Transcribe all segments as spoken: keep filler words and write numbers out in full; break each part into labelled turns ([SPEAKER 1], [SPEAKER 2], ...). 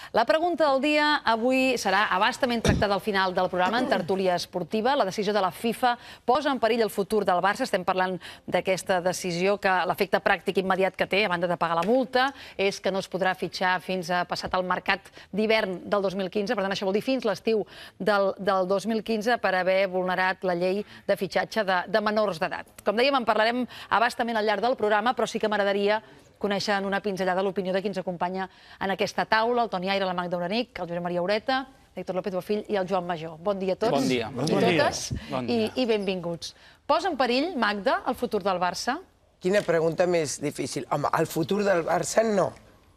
[SPEAKER 1] La pregunta del dia avui serà abastament tractada al final del programa en tertúlia esportiva. La decisió de la FIFA posa en perill el futur del Barça. Estem parlant d'aquesta decisió que l'efecte pràctic immediat que té, a banda de pagar la multa, és que no es podrà fitxar fins a passat el mercat d'hivern del dos mil quinze. Per tant, això vol dir fins l'estiu del, del dos mil quinze per haver vulnerat la llei de fitxatge de, de menors d'edat. Com dèiem, en parlarem abastament al llarg del programa, però sí que m'agradaria conèixer en una pinzellada l'opinió de qui ens acompanya en aquesta taula, el Toni Aire, la Magda Uranic, el Josep Maria Ureta, l'Héctor López Bofill i el Joan Major. Bon dia a tots.
[SPEAKER 2] Bon dia.
[SPEAKER 1] I totes, i, i benvinguts. Posa en perill, Magda, el futur del Barça?
[SPEAKER 3] Quina pregunta més difícil. Home, el futur del Barça no.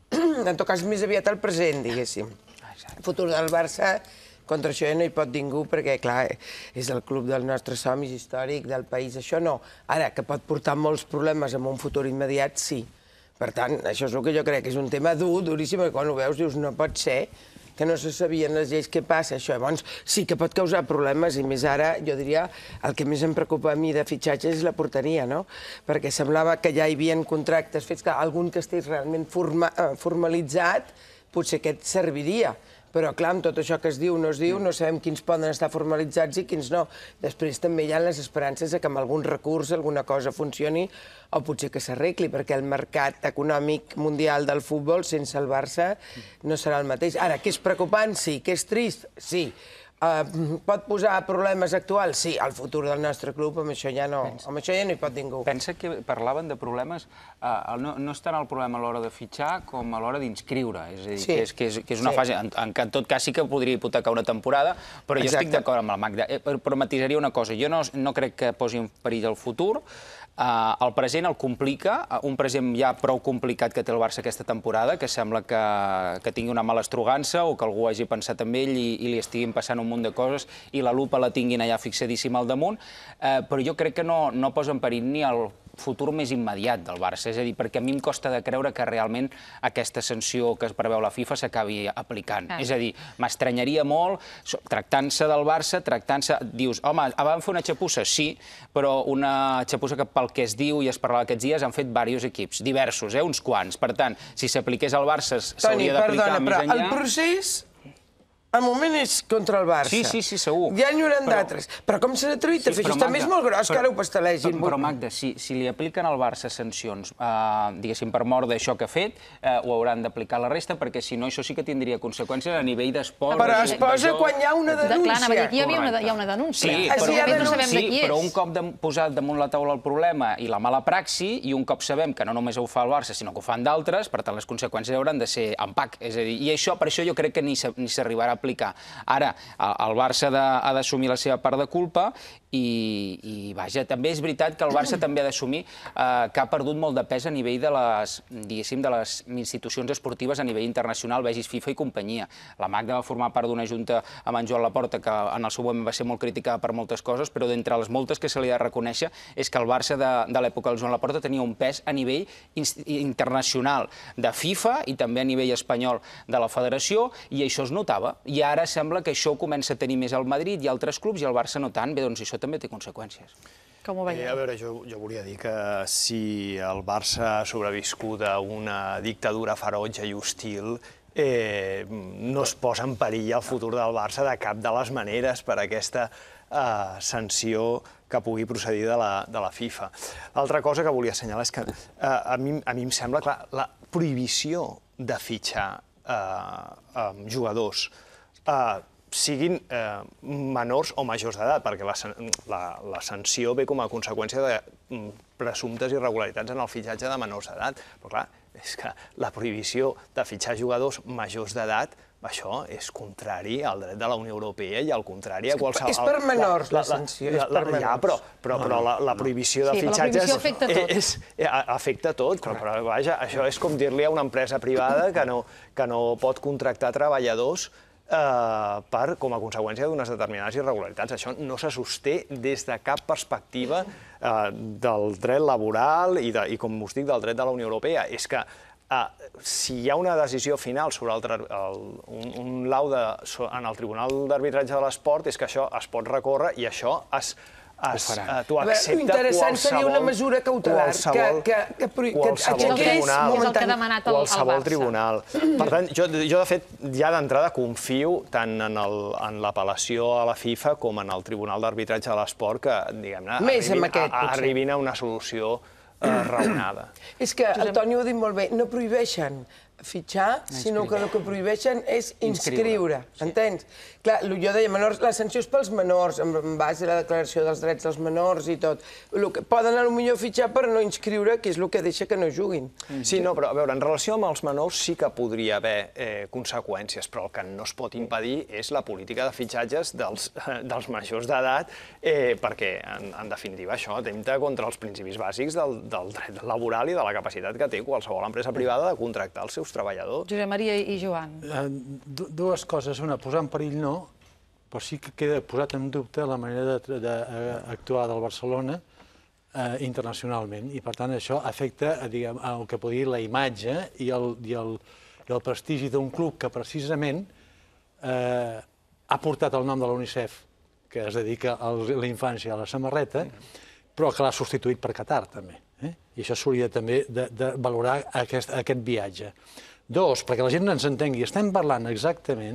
[SPEAKER 3] En tot cas, més aviat el present, diguéssim. El futur del Barça, contra això ja no hi pot ningú, perquè, clar, és el club dels nostres somnis històric, del país, això no. Ara, que pot portar molts problemes en un futur immediat, sí. Per tant, això és el que jo crec, és un tema dur, duríssim, i quan ho veus dius, no pot ser que no se sabien les lleis, què passa, això? Llavors, sí que pot causar problemes, i més ara, jo diria, el que més em preocupa a mi de fitxatge és la porteria, no? Perquè semblava que ja hi havia contractes fets, que algun que estigués realment forma, formalitzat, potser aquest serviria. Però, clar, amb tot això que es diu, no es diu, no sabem quins poden estar formalitzats i quins no. Després també hi ha les esperances que amb algun recurs alguna cosa funcioni o potser que s'arregli, perquè el mercat econòmic mundial del futbol sense el Barça no serà el mateix. Ara, que és preocupant? Sí. Que és trist? Sí. Uh, pot posar problemes actuals? Sí. El futur del nostre club, amb això ja no, amb això ja no hi pot ningú.
[SPEAKER 2] Pensa que parlaven de problemes, uh, no, no és tant el problema a l'hora de fitxar com a l'hora d'inscriure. És a dir,
[SPEAKER 3] sí.
[SPEAKER 2] que, és, que, és, que és una
[SPEAKER 3] sí.
[SPEAKER 2] fase, en, en, en tot cas sí que podria hipotecar una temporada, però jo
[SPEAKER 3] Exacte.
[SPEAKER 2] estic d'acord amb la Magda. Eh, però matisaria una cosa, jo no, no crec que posi en perill el futur. Uh, el present el complica, un present ja prou complicat que té el Barça aquesta temporada, que sembla que, que tingui una mala estrogança o que algú hagi pensat en ell i, i li estiguin passant un munt de coses i la lupa la tinguin allà fixadíssima al damunt, uh, però jo crec que no, no posa en perill ni el futur més immediat del Barça. És a dir, perquè a mi em costa de creure que realment aquesta sanció que es preveu la FIFA s'acabi aplicant. Ah. És a dir, m'estranyaria molt, tractant-se del Barça, tractant-se... Dius, home, van fer una xapussa? Sí, però una xapussa que pel que es diu i es parlava aquests dies han fet diversos equips, diversos, eh, uns quants. Per tant, si s'apliqués al Barça s'hauria d'aplicar més enllà...
[SPEAKER 3] Toni, perdona, però el procés... El moment és contra el Barça.
[SPEAKER 2] Sí, sí, sí, segur.
[SPEAKER 3] Ja n'hi hauran d'altres. Però com s'han atrevit a fer això? També és molt gros, que ara ho pastelegin.
[SPEAKER 2] Però, Magda, si, si li apliquen al Barça sancions, eh, diguéssim, per mort d'això que ha fet, eh, ho hauran d'aplicar la resta, perquè si no, això sí que tindria conseqüències a nivell d'esport...
[SPEAKER 3] Però es posa quan hi ha una denúncia.
[SPEAKER 1] Clar, anava a dir, aquí hi havia una, hi ha una denúncia.
[SPEAKER 2] Sí,
[SPEAKER 1] però,
[SPEAKER 3] sí,
[SPEAKER 1] no sabem
[SPEAKER 2] sí,
[SPEAKER 1] de qui és.
[SPEAKER 2] però un cop de, posat damunt la taula el problema i la mala praxi, i un cop sabem que no només ho fa el Barça, sinó que ho fan d'altres, per tant, les conseqüències hauran de ser en pack. És a dir, i això, per això jo crec que ni s'arribarà a aplicar. Ara, el Barça ha d'assumir la seva part de culpa i, i vaja, també és veritat que el Barça també ha d'assumir eh, que ha perdut molt de pes a nivell de les, diguéssim, de les institucions esportives a nivell internacional, vegis FIFA i companyia. La Magda va formar part d'una junta amb en Joan Laporta que en el seu moment va ser molt criticada per moltes coses, però d'entre les moltes que se li ha de reconèixer és que el Barça de, de l'època del Joan Laporta tenia un pes a nivell internacional de FIFA i també a nivell espanyol de la federació, i això es notava. I ara sembla que això comença a tenir més el Madrid i altres clubs i el Barça no tant. Bé, doncs això també té conseqüències.
[SPEAKER 1] Com ho veieu?
[SPEAKER 4] A veure, jo, jo volia dir que si el Barça ha sobreviscut a una dictadura ferotge i hostil, eh, no es posa en perill el futur del Barça de cap de les maneres per aquesta eh, sanció que pugui procedir de la, de la FIFA. L'altra cosa que volia assenyalar és que eh, a, mi, a mi em sembla clar, la prohibició de fitxar eh, eh, jugadors eh, siguin eh, menors o majors d'edat, perquè la, la, la sanció ve com a conseqüència de presumptes irregularitats en el fitxatge de menors d'edat. Però clar, és que la prohibició de fitxar jugadors majors d'edat, això és contrari al dret de la Unió Europea i al contrari a qualsevol...
[SPEAKER 3] És per menors, la sanció, és per menors.
[SPEAKER 4] Ja, però, però, però la, la prohibició de fitxatges...
[SPEAKER 1] Sí, però la prohibició afecta tot.
[SPEAKER 4] És, afecta tot, però, però vaja, això és com dir-li a una empresa privada que no, que no pot contractar treballadors Eh, per, com a conseqüència d'unes determinades irregularitats. Això no se sosté des de cap perspectiva eh, del dret laboral i, de, i, com us dic, del dret de la Unió Europea. És que eh, si hi ha una decisió final sobre el, el, un, un laude en el Tribunal d'Arbitratge de l'Esport, és que això es pot recórrer i això es, tu accepta
[SPEAKER 3] interessant seria una mesura cautelar que
[SPEAKER 4] aixequés qualsevol tribunal. Per tant, jo de fet ja d'entrada confio tant en l'apel·lació a la FIFA com en el Tribunal d'Arbitratge de l'Esport que, diguem-ne, arribin a una solució raonada.
[SPEAKER 3] És que el Toni ho ha dit molt bé, no prohibeixen fitxar, sinó que el que prohibeixen és inscriure, entens? Clar, jo deia, la sanció és pels menors, en base a la Declaració dels Drets dels Menors i tot. Poden potser fitxar per no inscriure, que és el que deixa que no juguin.
[SPEAKER 4] Sí, no, però a veure, en relació amb els menors sí que podria haver conseqüències, però el que no es pot impedir és la política de fitxatges dels majors d'edat, perquè, en definitiva, això atempta contra els principis bàsics del dret laboral i de la capacitat que té qualsevol empresa privada de contractar els seus treballadors.
[SPEAKER 1] Josep Maria i Joan.
[SPEAKER 5] Dues coses. Una, posar en perill no, però sí que queda posat en dubte la manera d'actuar del Barcelona internacionalment. I, per tant, això afecta el que podria dir la imatge i el prestigi d'un club que precisament ha portat el nom de la UNICEF, que es dedica a la infància a la samarreta, però que l'ha substituït per Qatar, també. I això s'hauria també de valorar aquest viatge. Dos, perquè la gent ens entengui, estem parlant exactament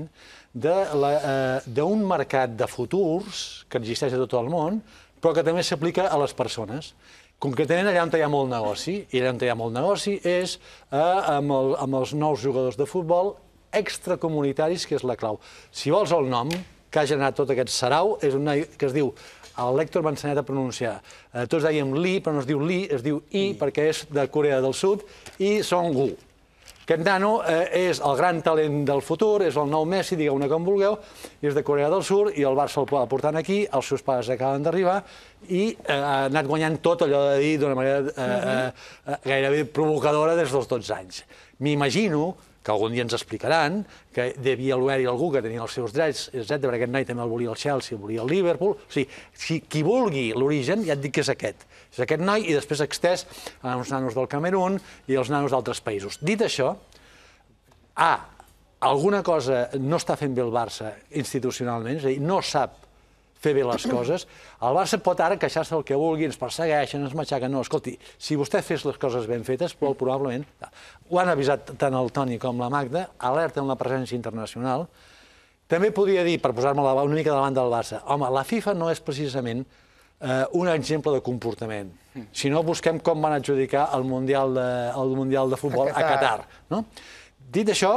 [SPEAKER 5] d'un mercat de futurs que existeix a tot el món, però que també s'aplica a les persones. Concretament, allà on hi ha molt negoci, i allà on hi ha molt negoci és amb els nous jugadors de futbol extracomunitaris, que és la clau. Si vols el nom que ha generat tot aquest sarau, és un noi que es diu... El L'Hèctor m'ha ensenyat a pronunciar. Tots dèiem Li, però no es diu Li, es diu I, perquè és de Corea del Sud, i Song-gu. Aquest nano és el gran talent del futur, és el nou Messi, digueu-ne com vulgueu, és de Corea del Sud, i el Barça el va portant aquí, els seus pares acaben d'arribar, i ha anat guanyant tot allò de dir d'una manera gairebé provocadora des dels dotze anys. M'imagino que algun dia ens explicaran, que devia haver-hi algú que tenia els seus drets, etcètera, perquè aquest noi també el volia el Chelsea, el volia el Liverpool. O sigui, qui vulgui l'origen, ja et dic que és aquest. És aquest noi i després extès a uns nanos del Camerún i als nanos d'altres països. Dit això, A, alguna cosa no està fent bé el Barça institucionalment, és a dir, no sap fer bé les coses. El Barça pot ara queixar-se el que vulgui, ens persegueixen, ens matxaquen. No, escolti, si vostè fes les coses ben fetes, molt probablement... Ho han avisat tant el Toni com la Magda, alerta en la presència internacional. També podria dir, per posar-me una mica davant del Barça, home, la FIFA no és precisament un exemple de comportament. Si no, busquem com van adjudicar el Mundial de Futbol a Qatar. Dit això,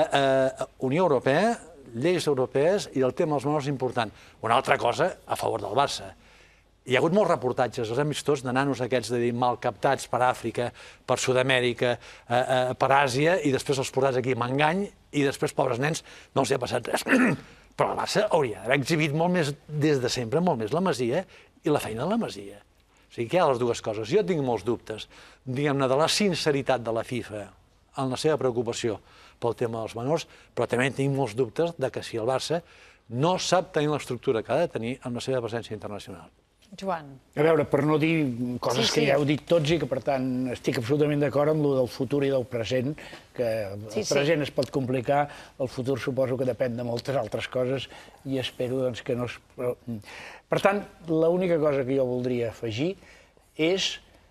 [SPEAKER 5] Unió Europea, lleis europees i el tema dels menors important. Una altra cosa a favor del Barça. Hi ha hagut molts reportatges, els hem vist tots, de nanos aquests de dir malcaptats per Àfrica, per Sud-amèrica, per Àsia, i després els portats aquí amb engany, i després, pobres nens, no els hi ha passat res. Però el Barça hauria d'haver exhibit molt més, des de sempre, molt més la Masia i la feina de la Masia. O sigui que hi ha les dues coses. Jo tinc molts dubtes, diguem-ne, de la sinceritat de la FIFA en la seva preocupació pel tema dels menors, però també tinc molts dubtes de que si el Barça no sap tenir l'estructura que ha de tenir amb la seva presència internacional.
[SPEAKER 1] Joan.
[SPEAKER 6] A veure, per no dir coses que ja heu dit tots i que, per tant, estic absolutament d'acord amb el del futur i del present, que el present es pot complicar, el futur suposo que depèn de moltes altres coses i espero que no es... Per tant, l'única cosa que jo voldria afegir és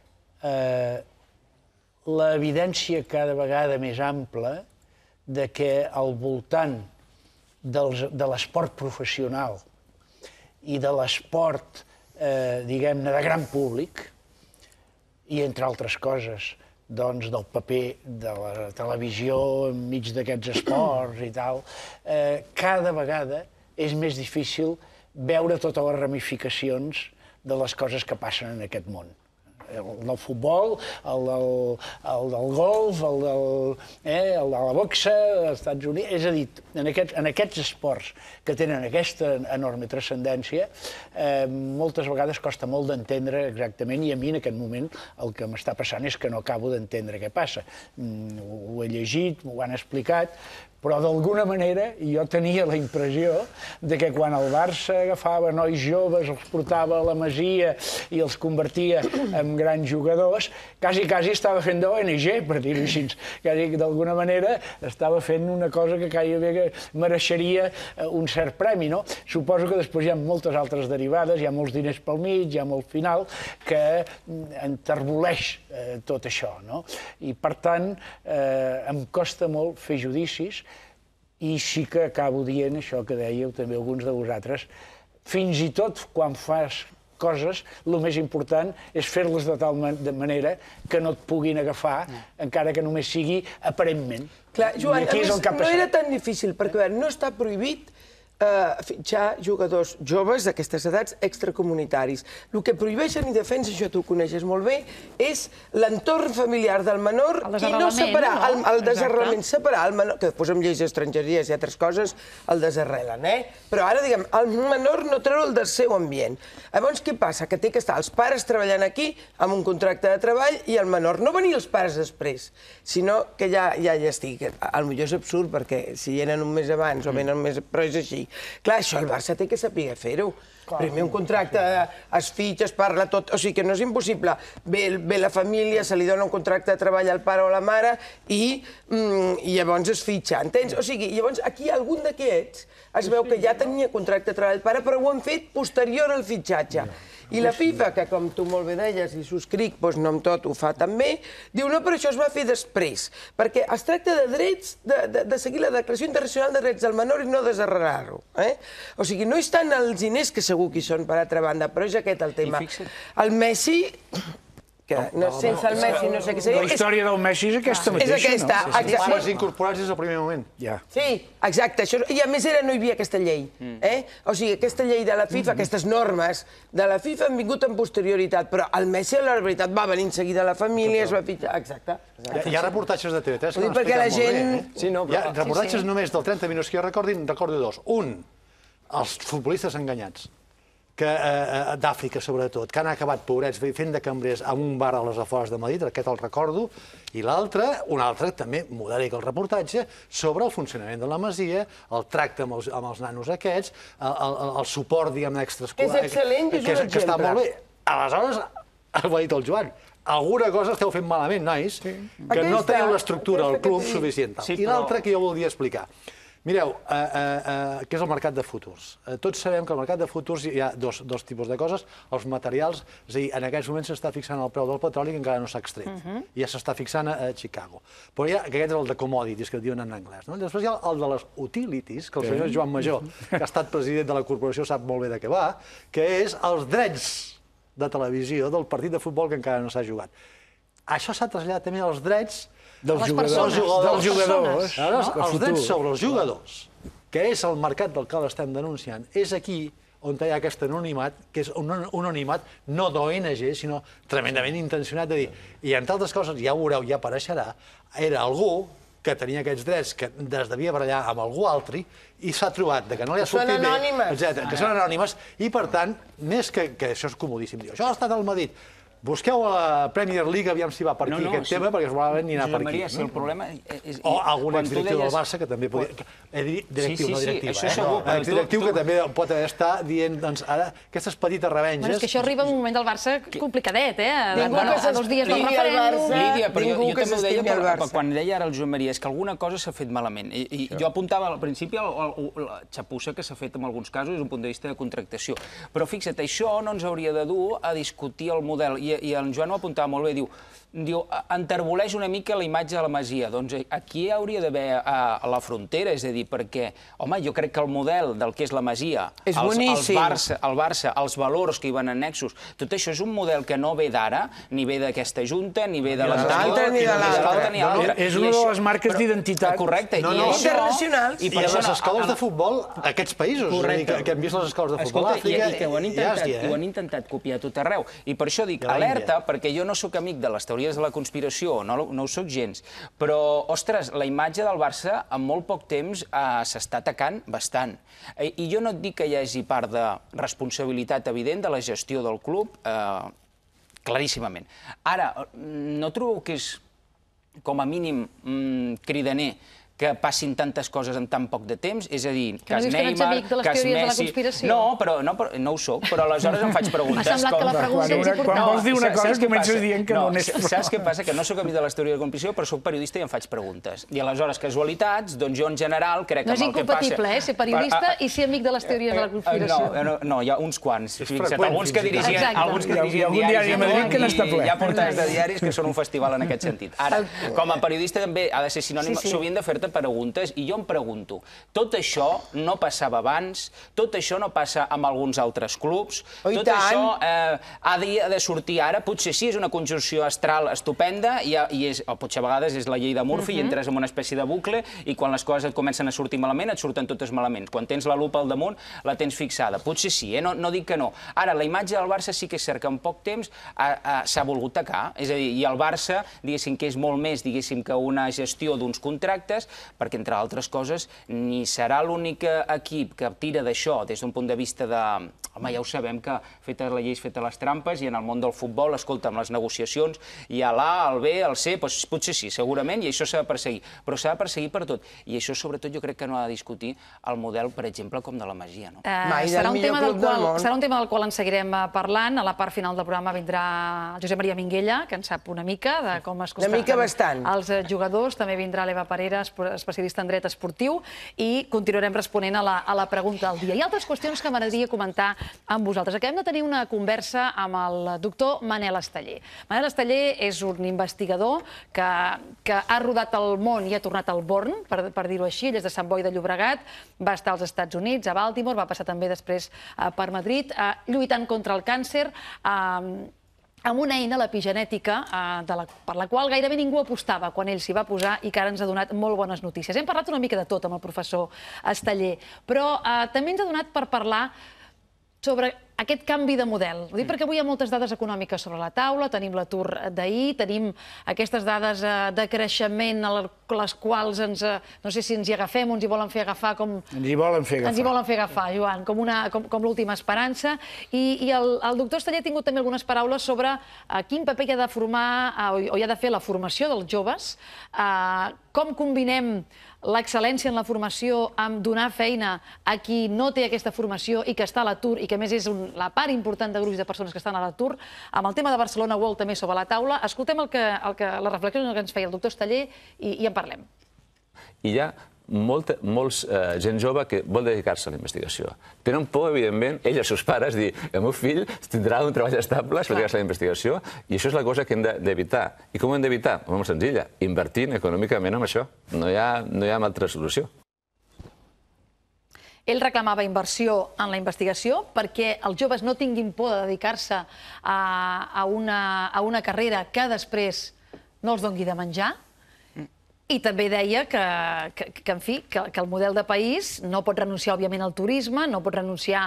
[SPEAKER 6] l'evidència cada vegada més ampla de que al voltant de l'esport professional i de l'esport, diguem-ne, de gran públic, i entre altres coses, doncs, del paper de la televisió enmig d'aquests esports i tal, cada vegada és més difícil veure totes les ramificacions de les coses que passen en aquest món. El del futbol, el del golf, el de la boxa, als Estats Units... És a dir, en aquests esports que tenen aquesta enorme transcendència, moltes vegades costa molt d'entendre exactament, i a mi en aquest moment el que m'està passant és que no acabo d'entendre què passa. Ho he llegit, m'ho han explicat, però d'alguna manera jo tenia la impressió de que quan el Barça agafava nois joves, els portava a la Masia i els convertia en grans jugadors, quasi, quasi estava fent d'O N G, per dir-ho així. Quasi que d'alguna manera estava fent una cosa que gairebé mereixeria un cert premi, no? Suposo que després hi ha moltes altres derivades, hi ha molts diners pel mig, hi ha molt final, que enterboleix eh, tot això, no? I, per tant, eh, em costa molt fer judicis i sí que acabo dient això que dèieu també alguns de vosaltres. Fins i tot quan fas coses, el més important és fer-les de tal manera que no et puguin agafar, encara que només sigui aparentment.
[SPEAKER 3] Clar, Joan, a més, no era tan difícil, perquè no està prohibit fitxar jugadors joves d'aquestes edats extracomunitaris. El que prohibeixen i defensa, això tu ho coneixes molt bé, és l'entorn familiar del menor i no separar, el desarrelament, separar el menor, que després amb lleis d'estrangeries i altres coses el desarrelen, eh? Però ara, diguem, el menor no treure'l del seu ambient. Llavors, què passa? Que té que estar els pares treballant aquí amb un contracte de treball i el menor. No venir els pares després, sinó que ja ja estic. Potser és absurd, perquè si venen un mes abans o venen un mes... Però és així. Clar, això el Barça té que saber fer-ho. Primer un contracte, es fitxa, es parla tot... O sigui que no és impossible. Ve la família, se li dona un contracte de treball al pare o a la mare i llavors es fitxa, entens? O sigui, llavors aquí algun d'aquests es veu que ja tenia contracte de treball al pare, però ho han fet posterior al fitxatge. I la FIFA, que com tu molt bé deies, i subscric, doncs no amb tot ho fa també, diu no, però això es va fer després, perquè es tracta de drets, de seguir la Declaració Internacional de Drets del Menor i no desarrelar-ho. O sigui, no és tant els diners, que segur que hi són per altra banda, però és aquest el tema. El Messi... sense el Messi no sé què seria...
[SPEAKER 6] La història del Messi és aquesta mateixa, no?
[SPEAKER 3] És aquesta, exacte.
[SPEAKER 5] Els incorporats des del primer moment.
[SPEAKER 3] Sí, exacte. I a més no hi havia aquesta llei. O sigui, aquesta llei de la FIFA, aquestes normes de la FIFA han vingut en posterioritat, però el Messi, la veritat, va venir en seguida a la família, es va fitxar... Exacte.
[SPEAKER 5] Hi ha reportatges de T V tres que
[SPEAKER 3] l'han explicat molt
[SPEAKER 5] bé. Hi ha reportatges només del trenta minuts que jo recordin, recordo dos. Un, els futbolistes enganyats. D'Àfrica, sobretot, que han acabat, pobrets, fent de cambrers en un bar a les afores de Madrid, aquest el recordo, i l'altre, un altre, també modèlic el reportatge, sobre el funcionament de la Masia, el tracte amb els nanos aquests, el suport, diguem-ne, extraescolar...
[SPEAKER 3] És excel·lent, és un exemple.
[SPEAKER 5] Que està molt bé. Aleshores, ho ha dit el Joan, alguna cosa esteu fent malament, nois, que no teniu l'estructura del club suficient. I l'altre que jo volia explicar. Mireu, què és el mercat de futurs? Tots sabem que al mercat de futurs hi ha dos tipus de coses. Els materials, és a dir, en aquests moments s'està fixant el preu del petroli que encara no s'ha extret. Ja s'està fixant a Chicago. Però hi ha, que aquest és el de commodities, que diuen en anglès. Després hi ha el de les utilities, que el senyor Joan Major, que ha estat president de la corporació, sap molt bé de què va, que és els drets de televisió del partit de futbol que encara no s'ha jugat. Això s'ha traslladat també als drets
[SPEAKER 6] dels jugadors.
[SPEAKER 5] Els drets sobre els jugadors, que és el mercat del qual estem denunciant, és aquí on hi ha aquest anonimat, que és un anonimat no d'O N G, sinó tremendament intencionat de dir, i entre altres coses, ja ho veureu, ja apareixerà, era algú que tenia aquests drets, que es devia barallar amb algú altre, i s'ha trobat que no li ha sortit bé...
[SPEAKER 3] Són anònimes.
[SPEAKER 5] Que són anònimes, i per tant, més que això és comodíssim, això ha estat al Madrid. Busqueu a la Premier League, aviam si va per aquí aquest tema, perquè probablement n'hi anar per aquí.
[SPEAKER 2] Josep Maria, si el problema...
[SPEAKER 5] O algun exdirectiu del Barça que també podria... Directiu, no directiva.
[SPEAKER 2] Sí, sí, això segur.
[SPEAKER 5] Exdirectiu que també pot estar dient, doncs, ara, aquestes petites revenges...
[SPEAKER 1] És que això arriba en un moment del Barça complicadet, eh?
[SPEAKER 3] Ningú que
[SPEAKER 1] a dos dies del referèndum...
[SPEAKER 2] Lídia, però jo també ho deia quan deia ara el Josep Maria, és que alguna cosa s'ha fet malament. I jo apuntava al principi la xapussa que s'ha fet en alguns casos des d'un punt de vista de contractació. Però fixa't, això no ens hauria de dur a discutir el model. I en Joan ho apuntava molt bé, diu, diu, enterboleix una mica la imatge de la Masia. Doncs aquí hauria d'haver a la frontera, és a dir, perquè, home, jo crec que el model del que és la Masia,
[SPEAKER 3] és boníssim.
[SPEAKER 2] El Barça, els valors que hi van annexos, tot això és un model que no ve d'ara, ni ve d'aquesta junta, ni ve de l'anterior,
[SPEAKER 3] ni de l'altra,
[SPEAKER 2] ni de l'altra.
[SPEAKER 6] És una de les marques d'identitat.
[SPEAKER 2] Correcte.
[SPEAKER 3] Internacionals.
[SPEAKER 5] I a les escoles de futbol, aquests països, que hem vist les escoles de futbol a Àfrica,
[SPEAKER 2] i que ho han intentat copiar tot arreu. I per això dic, alerta, perquè jo no sóc amic de les teories de la conspiració, no ho sóc gens, però, ostres, la imatge del Barça en molt poc temps s'està atacant bastant. I jo no et dic que hi hagi part de responsabilitat evident de la gestió del club, claríssimament. Ara, no trobeu que és, com a mínim, cridaner que passin tantes coses en tan poc de temps? És a dir,
[SPEAKER 1] Que no dius que no ets amic de les teories de la conspiració?
[SPEAKER 2] No, però no ho soc, però aleshores em faig preguntes.
[SPEAKER 1] M'ha semblat que la pregunta és important.
[SPEAKER 6] Quan vols dir una cosa comences dient que no n'és prou.
[SPEAKER 2] Saps què passa? Que no sóc amic de les teories de la conspiració, però sóc periodista i em faig preguntes. I aleshores, casualitats, doncs jo en general crec que amb el que passa...
[SPEAKER 1] No és incompatible, eh, ser periodista i ser amic de les teories de la conspiració.
[SPEAKER 2] No, hi ha uns quants. Alguns que dirigien diaris i hi ha portades de diaris que són un festival en aquest sentit. Ara, com a periodista també ha de ser sinònim, sovint de fer-te preguntes, i jo em pregunto, tot això no passava abans, tot això no passa amb alguns altres clubs, tot això ha de sortir ara, potser sí, és una conjunció astral estupenda, o potser a vegades és la llei de Murphy i entres en una espècie de bucle i quan les coses et comencen a sortir malament, et surten totes malament. Quan tens la lupa al damunt, la tens fixada. Potser sí, no dic que no. Ara, la imatge del Barça sí que és cert que en poc temps s'ha volgut tacar. És a dir, i el Barça, diguéssim que és molt més, diguéssim, que una gestió d'uns contractes, perquè, entre altres coses, ni serà l'únic equip que tira d'això des d'un punt de vista de... Home, ja ho sabem que fetes la llei, fetes les trampes, i en el món del futbol, escolta, amb les negociacions, hi ha l'A, el B, el C, potser sí, segurament, i això s'ha de perseguir. Però s'ha de perseguir per tot. I això, sobretot, jo crec que no ha de discutir el model, per exemple, com de la Masia.
[SPEAKER 1] Serà un tema del qual en seguirem parlant. A la part final del programa vindrà Josep Maria Minguella, que en sap una mica de com es constaten els jugadors. També vindrà l'Eva Parera, especialista en dret esportiu, i continuarem responent a la pregunta del dia. Hi ha altres qüestions que m'agradaria comentar amb vosaltres. Acabem de tenir una conversa amb el doctor Manel Esteller. Manel Esteller és un investigador que ha rodat el món i ha tornat al Born, per dir-ho així. Ell és de Sant Boi de Llobregat, va estar als Estats Units, a Baltimore, va passar també després per Madrid, lluitant contra el càncer, amb una eina, l'epigenètica, per la qual gairebé ningú apostava quan ell s'hi va posar i que ara ens ha donat molt bones notícies. Hem parlat una mica de tot amb el professor Esteller, però també ens ha donat per parlar sobre aquest canvi de model. Ho dic perquè avui hi ha moltes dades econòmiques sobre la taula, tenim l'atur d'ahir, tenim aquestes dades de creixement a les quals no sé si ens hi agafem o ens hi volen fer agafar com...
[SPEAKER 6] Ens hi volen fer agafar.
[SPEAKER 1] Ens hi volen fer agafar, Joan, com l'última esperança. I el doctor Esteller ha tingut també algunes paraules sobre quin paper hi ha de formar o hi ha de fer la formació dels joves, com combinem l'excel·lència en la formació amb donar feina a qui no té aquesta formació i que està a l'atur i que a més és la part important de grups de persones que estan a l'atur, amb el tema de Barcelona World també sobre la taula. Escoltem la reflexió que ens feia el doctor Esteller i en parlem.
[SPEAKER 7] Hi ha molts gent jove que vol dedicar-se a la investigació. Tenen por, evidentment, ells i els seus pares, dir el meu fill tindrà un treball estable per dedicar-se a la investigació, i això és la cosa que hem d'evitar. I com ho hem d'evitar? Molt senzilla, invertint econòmicament en això. No hi ha altra solució.
[SPEAKER 1] Ell reclamava inversió en la investigació perquè els joves no tinguin por de dedicar-se a una carrera que després no els doni de menjar. I també deia que, en fi, que el model de país no pot renunciar, òbviament, al turisme, no pot renunciar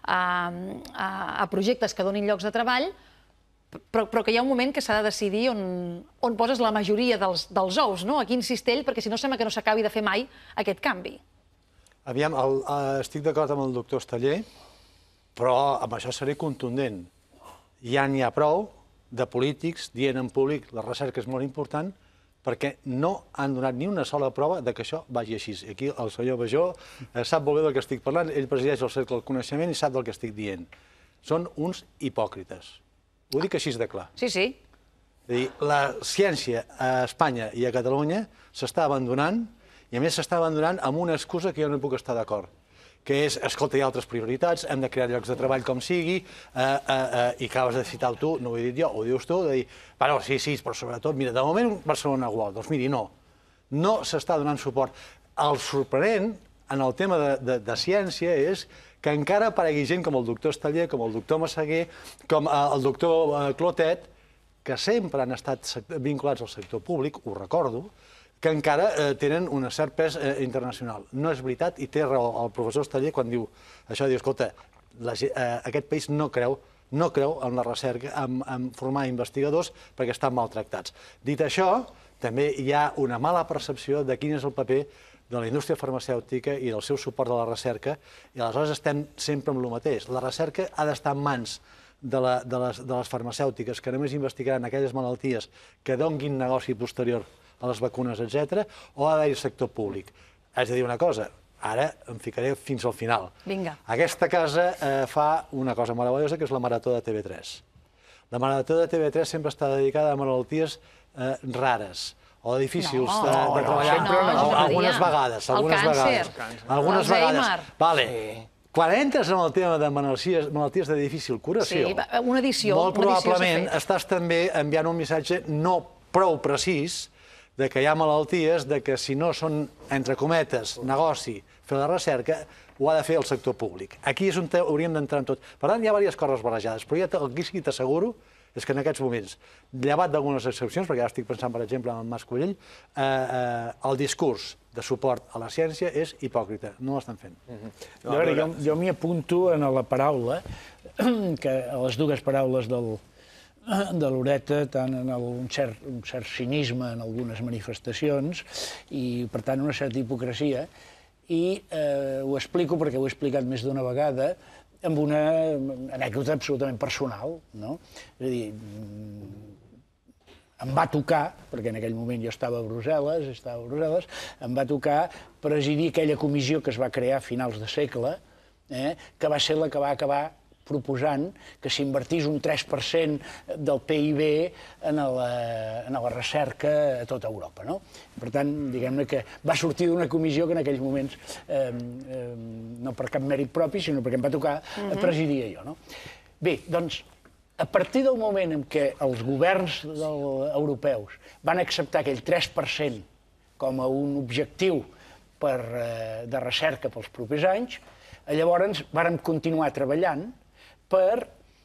[SPEAKER 1] a projectes que donin llocs de treball, però que hi ha un moment que s'ha de decidir on poses la majoria dels ous, a quin cistell, perquè si no sembla que no s'acabi de fer mai aquest canvi.
[SPEAKER 5] Aviam, estic d'acord amb el doctor Esteller, però amb això seré contundent. Ja n'hi ha prou de polítics dient en públic la recerca és molt important, perquè no han donat ni una sola prova que això vagi així. Aquí el senyor Bajó sap molt bé del que estic parlant, ell presideix el Cercle del Coneixement i sap del que estic dient. Són uns hipòcrites. Ho dic així de clar.
[SPEAKER 1] Sí, sí.
[SPEAKER 5] La ciència a Espanya i a Catalunya s'està abandonant, i a més s'està abandonant amb una excusa que jo no puc estar d'acord, que és, escolta, hi ha altres prioritats, hem de crear llocs de treball com sigui, i acabes de citar-ho tu, no ho he dit jo, ho dius tu, de dir, bueno, sí, sí, però sobretot, mira, de moment Barcelona World, doncs miri, no, no s'està donant suport. El sorprenent en el tema de ciència és que encara aparegui gent com el doctor Esteller, com el doctor Massaguer, com el doctor Clotet, que sempre han estat vinculats al sector públic, ho recordo, que encara tenen un cert pes internacional. No és veritat, i té raó el professor Esteller quan diu això, diu, escolta, aquest país no creu no creu en la recerca, en formar investigadors, perquè estan maltractats. Dit això, també hi ha una mala percepció de quin és el paper de la indústria farmacèutica i del seu suport a la recerca, i aleshores estem sempre amb el mateix. La recerca ha d'estar en mans de les farmacèutiques, que només investigaran aquelles malalties que donguin negoci posterior a les vacunes, etcètera, o ha d'haver-hi sector públic. Haig de dir una cosa, ara em ficaré fins al final.
[SPEAKER 1] Vinga.
[SPEAKER 5] Aquesta casa eh, fa una cosa meravellosa, que és la Marató de T V tres. La Marató de T V tres sempre està dedicada a malalties eh, rares, o difícils
[SPEAKER 1] No,
[SPEAKER 5] de, de
[SPEAKER 1] no,
[SPEAKER 5] treballar.
[SPEAKER 1] no, no, no,
[SPEAKER 5] algunes
[SPEAKER 1] no.
[SPEAKER 5] vegades.
[SPEAKER 1] El
[SPEAKER 5] Algunes
[SPEAKER 1] càncer,
[SPEAKER 5] vegades. Algunes
[SPEAKER 1] l'Alzheimer.
[SPEAKER 5] vegades. Vale. Quan entres en el tema de malalties, malalties de difícil curació,
[SPEAKER 1] Sí, una edició,
[SPEAKER 5] molt
[SPEAKER 1] una edició s'ha
[SPEAKER 5] probablement
[SPEAKER 1] fet.
[SPEAKER 5] estàs també enviant un missatge no prou precís de que hi ha malalties de que si no són, entre cometes, negoci, fer la recerca, ho ha de fer el sector públic. Aquí és on hauríem d'entrar en tot. Per tant, hi ha diverses coses barrejades, però ja el que sí que t'asseguro és que en aquests moments, llevat d'algunes excepcions, perquè ara estic pensant, per exemple, en Mas Colell, eh, eh, el discurs de suport a la ciència és hipòcrita, no l'estan fent.
[SPEAKER 6] A veure, jo, jo m'hi apunto en la paraula, que a les dues paraules del, de l'Oreta, tant en el, un, cert, un cert cinisme en algunes manifestacions i, per tant, una certa hipocresia, i eh, ho explico perquè ho he explicat més d'una vegada, amb una anècdota absolutament personal, no? És a dir, em va tocar, perquè en aquell moment jo estava a Brussel·les, estava a Brussel·les, em va tocar presidir aquella comissió que es va crear a finals de segle, eh, que va ser la que va acabar proposant que s'invertís un tres per cent del P I B en la, en la recerca a tota Europa. No? Per tant, diguem-ne que va sortir d'una comissió que en aquells moments, eh, eh, no per cap mèrit propi, sinó perquè em va tocar uh-huh. presidir jo. No? Bé, doncs, a partir del moment en què els governs del, europeus van acceptar aquell tres per cent com a un objectiu per, eh, de recerca pels propers anys, llavors vàrem continuar treballant per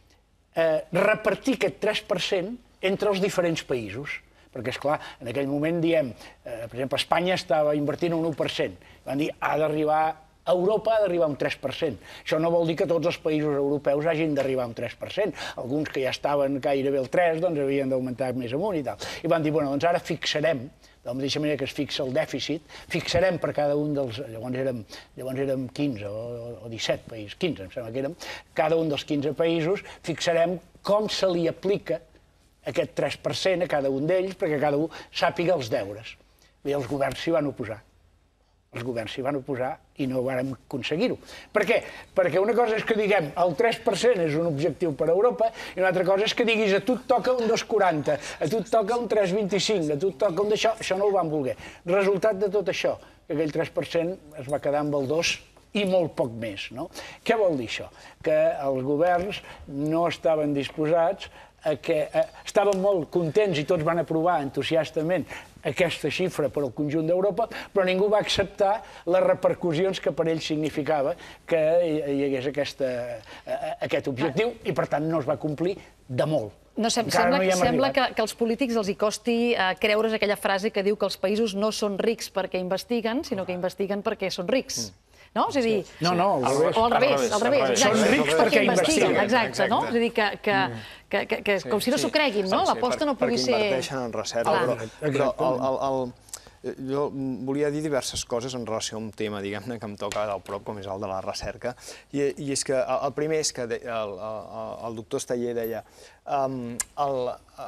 [SPEAKER 6] eh, repartir aquest tres per cent entre els diferents països. Perquè, esclar, en aquell moment diem, eh, per exemple, Espanya estava invertint un u per cent. Van dir, ha d'arribar, Europa ha d'arribar a un tres per cent. Això no vol dir que tots els països europeus hagin d'arribar a un tres per cent. Alguns que ja estaven gairebé al tres, doncs havien d'augmentar més amunt i tal. I van dir, bueno, doncs ara fixarem, de la mateixa manera que es fixa el dèficit, fixarem per cada un dels... Llavors érem, llavors érem quinze o, o disset països, quinze em sembla que érem, cada un dels quinze països fixarem com se li aplica aquest tres per cent a cada un d'ells perquè cada un sàpiga els deures. I els governs s'hi van oposar. Els governs s'hi van oposar i no vàrem aconseguir-ho. Per què? Perquè una cosa és que diguem el tres per cent és un objectiu per a Europa i una altra cosa és que diguis a tu et toca un dos coma quaranta, a tu et toca un tres coma vint-i-cinc, a tu et toca un d'això, això no ho van voler. Resultat de tot això, que aquell tres per cent es va quedar amb el dos i molt poc més. No? Què vol dir això? Que els governs no estaven disposats a que... Eh, estaven molt contents i tots van aprovar entusiastament aquesta xifra per al conjunt d'Europa, però ningú va acceptar les repercussions que per ells significava que hi hagués aquesta, aquest objectiu i, per tant, no es va complir de molt.
[SPEAKER 1] No, sem sembla no sembla que, que als polítics els hi costi eh, creure's aquella frase que diu que els països no són rics perquè investiguen, sinó que investiguen perquè són rics. Mm. No? És a dir...
[SPEAKER 6] No, no, al revés.
[SPEAKER 1] O al revés, al revés.
[SPEAKER 6] Són rics perquè investiguen.
[SPEAKER 1] Exacte, no? És a dir, que, que, que, que, que com si no s'ho creguin, no? L'aposta no pugui ser...
[SPEAKER 4] Perquè inverteixen en recerca. Però el, el, el, jo volia dir diverses coses en relació a un tema, diguem-ne, que em toca del prop, com és el de la recerca. I, i és que el primer és que el, el, el doctor Esteller deia um, el,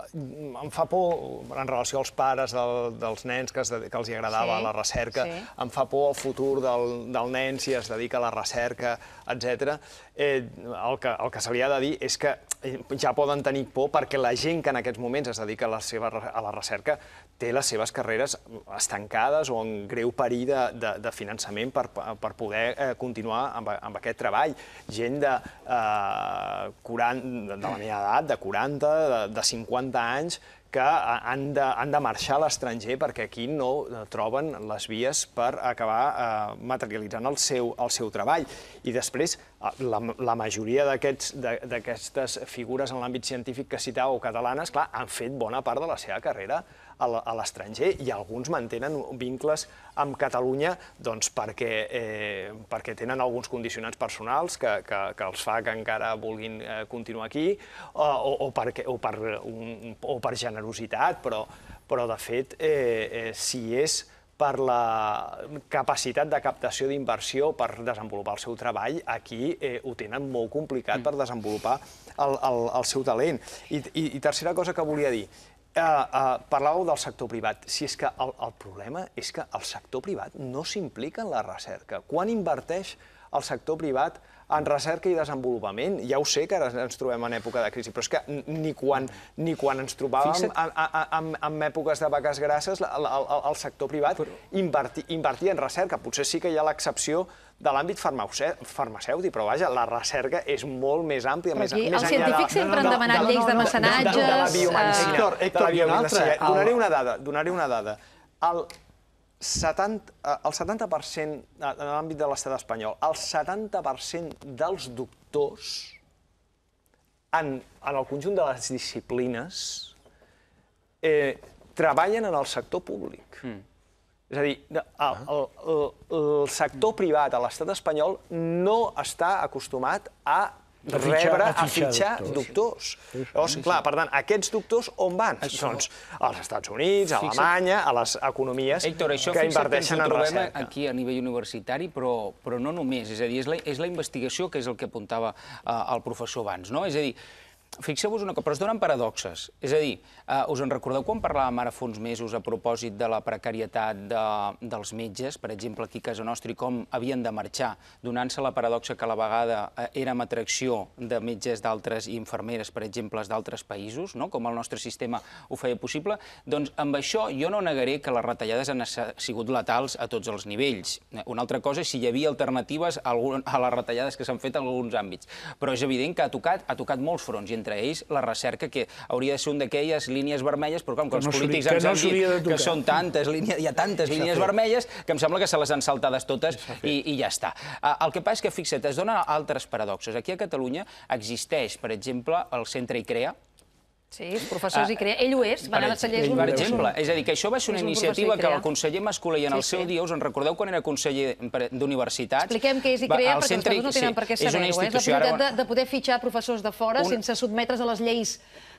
[SPEAKER 4] em fa por, en relació als pares del, dels nens que, es, que els hi agradava sí, la recerca, sí. Em fa por el futur del, del nen si es dedica a la recerca, etcètera. Eh, el, que, el que se li ha de dir és que ja poden tenir por perquè la gent que en aquests moments es dedica a la, seva, a la recerca té les seves carreres estancades o en greu perill de, de, de finançament per, per poder eh, continuar amb, amb aquest treball. Gent de, eh, quaranta, de la meva edat, de quaranta, de, de cinquanta anys, que han de, han de marxar a l'estranger perquè aquí no troben les vies per acabar eh, materialitzant el seu, el seu treball. I després, la, la majoria d'aquestes figures en l'àmbit científic que citàveu catalanes, clar, han fet bona part de la seva carrera a l'estranger i alguns mantenen vincles amb Catalunya doncs, perquè, eh, perquè tenen alguns condicionants personals que, que, que els fa que encara vulguin eh, continuar aquí o, o, perquè, o, per, un, o per generositat, però, però de fet, eh, eh, si és per la capacitat de captació d'inversió per desenvolupar el seu treball, aquí eh, ho tenen molt complicat per desenvolupar el, el, el seu talent. I, i, i tercera cosa que volia dir, Parlàveu del sector privat. Si és que el problema és que el sector privat no s'implica en la recerca. Quan inverteix el sector privat en recerca i desenvolupament? Ja ho sé que ara ens trobem en època de crisi, però és que ni quan ens trobàvem en èpoques de vaques grasses el sector privat invertia en recerca. Potser sí que hi ha l'excepció de l'àmbit farmacèutic, però vaja, la recerca és molt més àmplia.
[SPEAKER 1] Però aquí els científics sempre han demanat lleis de mecenatges...
[SPEAKER 4] De la biomedicina. Donaré una dada, donaré una dada. El setanta per cent, en l'àmbit de l'estat espanyol, el setanta per cent dels doctors en el conjunt de les disciplines treballen en el sector públic. És a dir, el sector privat a l'estat espanyol no està acostumat a rebre, a fitxar doctors. Llavors, clar, per tant, aquests doctors on van? Doncs als Estats Units, a Alemanya, a les economies que inverteixen en recerca.
[SPEAKER 2] Aquí a nivell universitari, però no només. És a dir, és la investigació, que és el que apuntava el professor abans, no? És a dir, fixeu-vos una cosa, però es donen paradoxes. És a dir, us en recordeu quan parlàvem ara fa uns mesos a propòsit de la precarietat dels metges, per exemple, aquí a casa nostra, i com havien de marxar, donant-se la paradoxa que a la vegada érem atracció de metges d'altres i infermeres, per exemple, d'altres països, com el nostre sistema ho feia possible, doncs amb això jo no negaré que les retallades han sigut letals a tots els nivells. Una altra cosa és si hi havia alternatives a les retallades que s'han fet en alguns àmbits, però és evident que ha tocat molts fronts, i entre ells la recerca, que hauria de ser una d'aquelles línies vermelles, però com que els polítics ens han dit que són tantes línies, hi ha tantes línies vermelles, que em sembla que se les han saltades totes i ja està. El que passa és que, fixa't, es donen altres paradoxes. Aquí a Catalunya existeix, per exemple, el centre ICREA.
[SPEAKER 1] Sí, els professors ICREA. Ell ho és, Manel Celler és un...
[SPEAKER 2] Per exemple, és a dir, que això va ser una iniciativa que el conseller Mascolell en el seu dia, us en recordeu quan era conseller d'universitats?
[SPEAKER 1] Expliquem què és ICREA, perquè els professors no tenen per què saber-ho. És la possibilitat de poder fitxar professors de fora sense sotmetre's a les lleis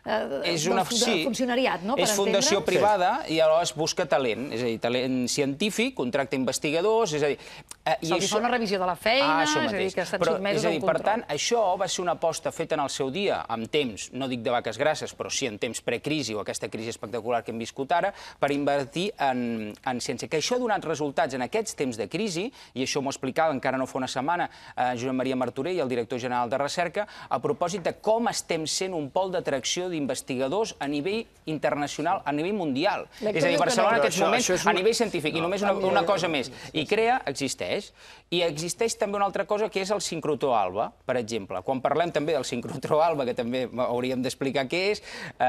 [SPEAKER 1] del funcionariat, no?
[SPEAKER 2] És fundació privada i aleshores busca talent, és a dir, talent científic, contracta investigadors, és a dir...
[SPEAKER 1] Se'ls fa una revisió de la feina, és a dir, que estan sotmesos a un control.
[SPEAKER 2] Per tant, això va ser una aposta feta en el seu dia, amb temps, no dic de vaques grasses, però sí en temps precrisi o aquesta crisi espectacular que hem viscut ara, per invertir en ciència. Que això ha donat resultats en aquests temps de crisi, i això m'ho explicava encara no fa una setmana Josep Maria Martorell, el director general de Recerca, a propòsit de com estem sent un pol d'atracció d'investigadors a nivell internacional, a nivell mundial. És a dir, Barcelona en aquests moments, a nivell científic, i només una cosa més, ICREA existeix, i existeix també una altra cosa que és el sincrotró alba, per exemple. Quan parlem també del sincrotró alba, que també hauríem d'explicar què és,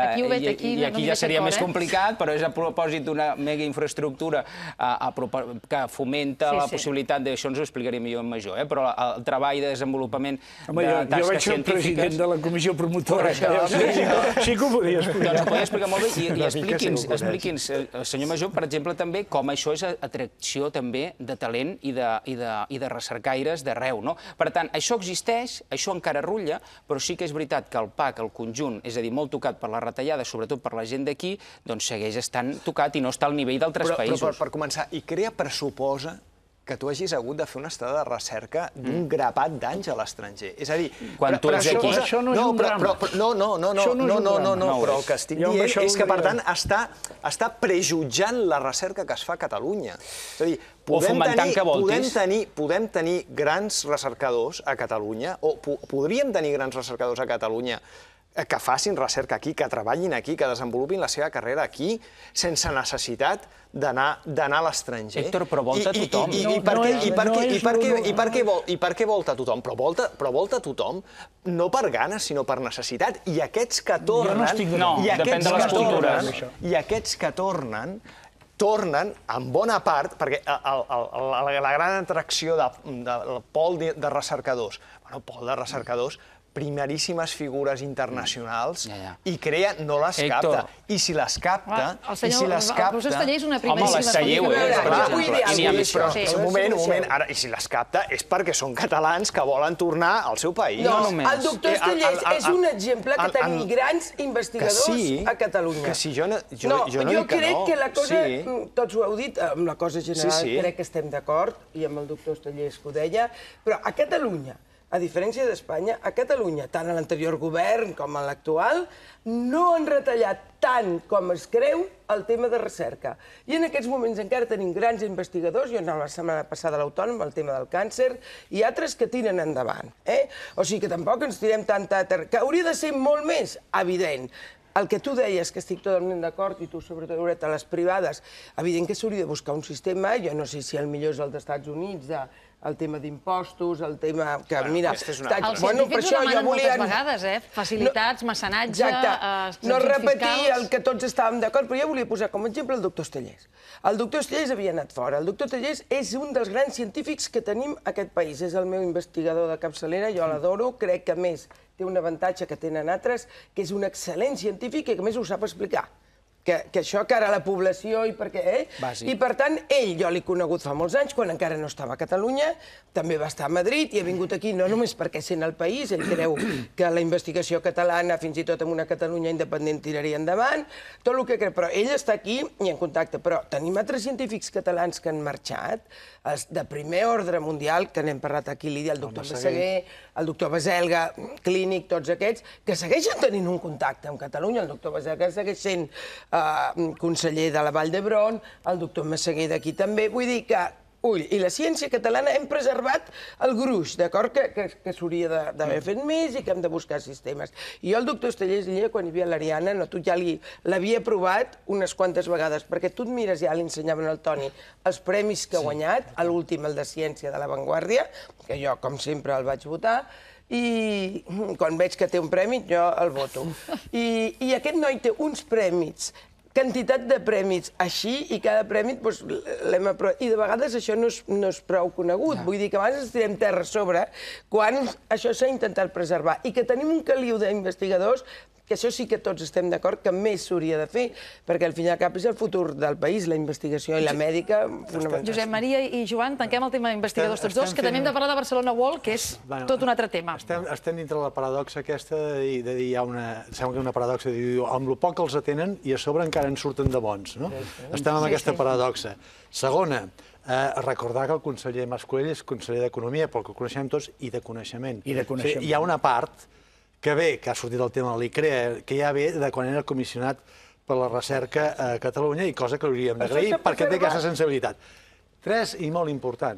[SPEAKER 2] i aquí ja seria més complicat, però és a propòsit d'una mega infraestructura que fomenta la possibilitat, d'això ens ho explicaria millor en major, però el treball de desenvolupament de tasques científiques...
[SPEAKER 6] Jo vaig ser el president de la comissió promotora. Sí que ho podia explicar.
[SPEAKER 2] Doncs ho podia explicar molt bé, i expliqui'ns, senyor Major, per exemple, també com això és atracció també de talent i de recercaires d'arreu. Per tant, això existeix, això encara rutlla, però sí que és veritat que el P A C, el conjunt, és a dir, molt tocat per la retallada, sobretot per la gent d'aquí, doncs segueix estant tocat i no està al nivell d'altres països.
[SPEAKER 4] Però per començar, ICREA pressuposa que tu hagis hagut de fer una estada de recerca d'un grapat d'anys a l'estranger. És a dir...
[SPEAKER 2] Quan tu ets aquí...
[SPEAKER 6] Això no és un drama.
[SPEAKER 4] No, no, no, no, no, però el que estic dient és que, per tant, està prejutjant la recerca que es fa a Catalunya. És a dir, podem tenir grans recercadors a Catalunya, o podríem tenir grans recercadors a Catalunya que facin recerca aquí, que treballin aquí, que desenvolupin la seva carrera aquí, sense necessitat d'anar a l'estranger.
[SPEAKER 2] Héctor, però volta tothom.
[SPEAKER 4] I per què volta tothom? Però volta tothom no per ganes, sinó per necessitat. I aquests que tornen...
[SPEAKER 2] No, depèn de les cultures.
[SPEAKER 4] I aquests que tornen... tornen, en bona part, perquè la gran atracció del pol de recercadors, bueno, pol de recercadors, primeríssimes figures internacionals, i CREA no les capta. I si les capta...
[SPEAKER 1] El professor Celler és una primeríssima
[SPEAKER 4] figura. Un moment, un moment. I si les capta és perquè són catalans que volen tornar al seu país.
[SPEAKER 3] No, el doctor Celler és un exemple que tenim grans investigadors a Catalunya.
[SPEAKER 4] Que si jo no dic que no.
[SPEAKER 3] Jo crec que la cosa, tots ho heu dit, amb la cosa general crec que estem d'acord, i amb el doctor Celler ho deia, però a Catalunya, a diferència d'Espanya, a Catalunya, tant a l'anterior govern com a l'actual, no han retallat tant com es creu el tema de recerca. I en aquests moments encara tenim grans investigadors, jo anava la setmana passada a l'Autònom, el tema del càncer, i altres que tiren endavant. O sigui que tampoc ens tirem tanta... que hauria de ser molt més evident. El que tu deies, que estic totalment d'acord, i tu sobretot, Loreta, a les privades, evident que s'hauria de buscar un sistema, jo no sé si el millor és el dels Estats Units, el tema d'impostos, el tema que, mira...
[SPEAKER 1] Els científics ho demanen moltes vegades, eh? Facilitats, mecenatge,
[SPEAKER 3] exacte. No repetir el que tots estàvem d'acord, però jo volia posar com a exemple el doctor Estellés. El doctor Estellés havia anat fora. El doctor Estellés és un dels grans científics que tenim a aquest país. És el meu investigador de capçalera, jo l'adoro, crec que a més té un avantatge que tenen altres, que és un excel·lent científic i que a més ho sap explicar. Que això cara a la població i perquè... I per tant, ell, jo l'he conegut fa molts anys, quan encara no estava a Catalunya, també va estar a Madrid i ha vingut aquí no només perquè sent el país, ell creu que la investigació catalana, fins i tot en una Catalunya independent, tiraria endavant, tot el que creu, però ell està aquí i en contacte. Però tenim altres científics catalans que han marxat, de primer ordre mundial, que n'hem parlat aquí, Lídia, el doctor Massaguer, el doctor Baselga, clínic, tots aquests, que segueixen tenint un contacte amb Catalunya. El doctor Baselga segueix sent conseller de la Vall d'Hebron, el doctor Massaguer d'aquí també. Vull dir que, ull, i la ciència catalana hem preservat el gruix, d'acord? Que s'hauria d'haver fet més i que hem de buscar sistemes. I jo el doctor Estellés, quan hi havia l'Ariana, tu ja l'havia provat unes quantes vegades, perquè tu et mires, ja li ensenyaven al Toni, els premis que ha guanyat, l'últim, el de Ciència de la Vanguardia, que jo, com sempre, el vaig votar, i quan veig que té un premi, jo el voto. I aquest noi té uns premis, quantitat de premis així, i cada premi l'hem aprovat. I de vegades això no és prou conegut. Vull dir que abans ens tirem terra a sobre quan això s'ha intentat preservar. I que tenim un caliu d'investigadors que això sí que tots estem d'acord que més s'hauria de fer, perquè al fin i al cap és el futur del país, la investigació i la mèdica fonamental.
[SPEAKER 1] Josep Maria i Joan, tanquem el tema d'investigadors tots dos, que també hem de parlar de Barcelona World, que és tot un altre tema.
[SPEAKER 5] Estem dintre la paradoxa aquesta de dir, hi ha una, sembla que una paradoxa de dir, amb el poc que els atenen i a sobre encara en surten de bons, no? Estem amb aquesta paradoxa. Segona, recordar que el conseller Mas-Colell és conseller d'Economia, pel que ho coneixem tots, i de coneixement.
[SPEAKER 6] I de coneixement.
[SPEAKER 5] Hi ha una part que ve, que ha sortit el tema de l'I C R E, que ja ve de quan era comissionat per la recerca a Catalunya, i cosa que hauríem d'agrair perquè té aquesta sensibilitat. Tres, i molt important,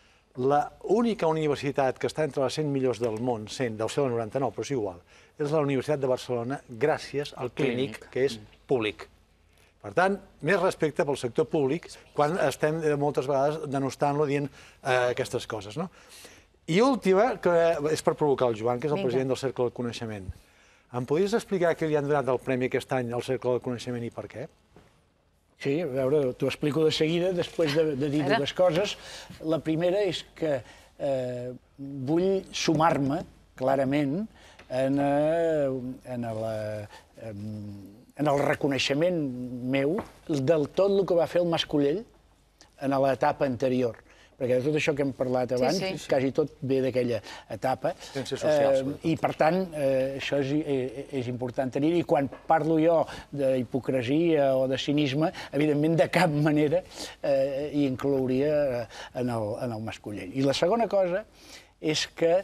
[SPEAKER 5] l'única universitat que està entre les cent millors del món, cent, deu ser la noranta-nou, però és igual, és la Universitat de Barcelona, gràcies al clínic, que és públic. Per tant, més respecte pel sector públic, quan estem moltes vegades denostant-lo dient aquestes coses, no? I última, que és per provocar el Joan, que és el president del Cercle del Coneixement. Em podries explicar què li han donat el premi aquest any al Cercle del Coneixement i per què?
[SPEAKER 6] Sí, a veure, t'ho explico de seguida, després de dir dues coses. La primera és que vull sumar-me, clarament, en el reconeixement meu del tot el que va fer el Mas-Colell en l'etapa anterior. Perquè de tot això que hem parlat abans, quasi tot ve d'aquella etapa. I, per tant, això és important tenir. I quan parlo jo d'hipocresia o de cinisme, evidentment, de cap manera hi inclouria en el Mas-Colell. I la segona cosa és que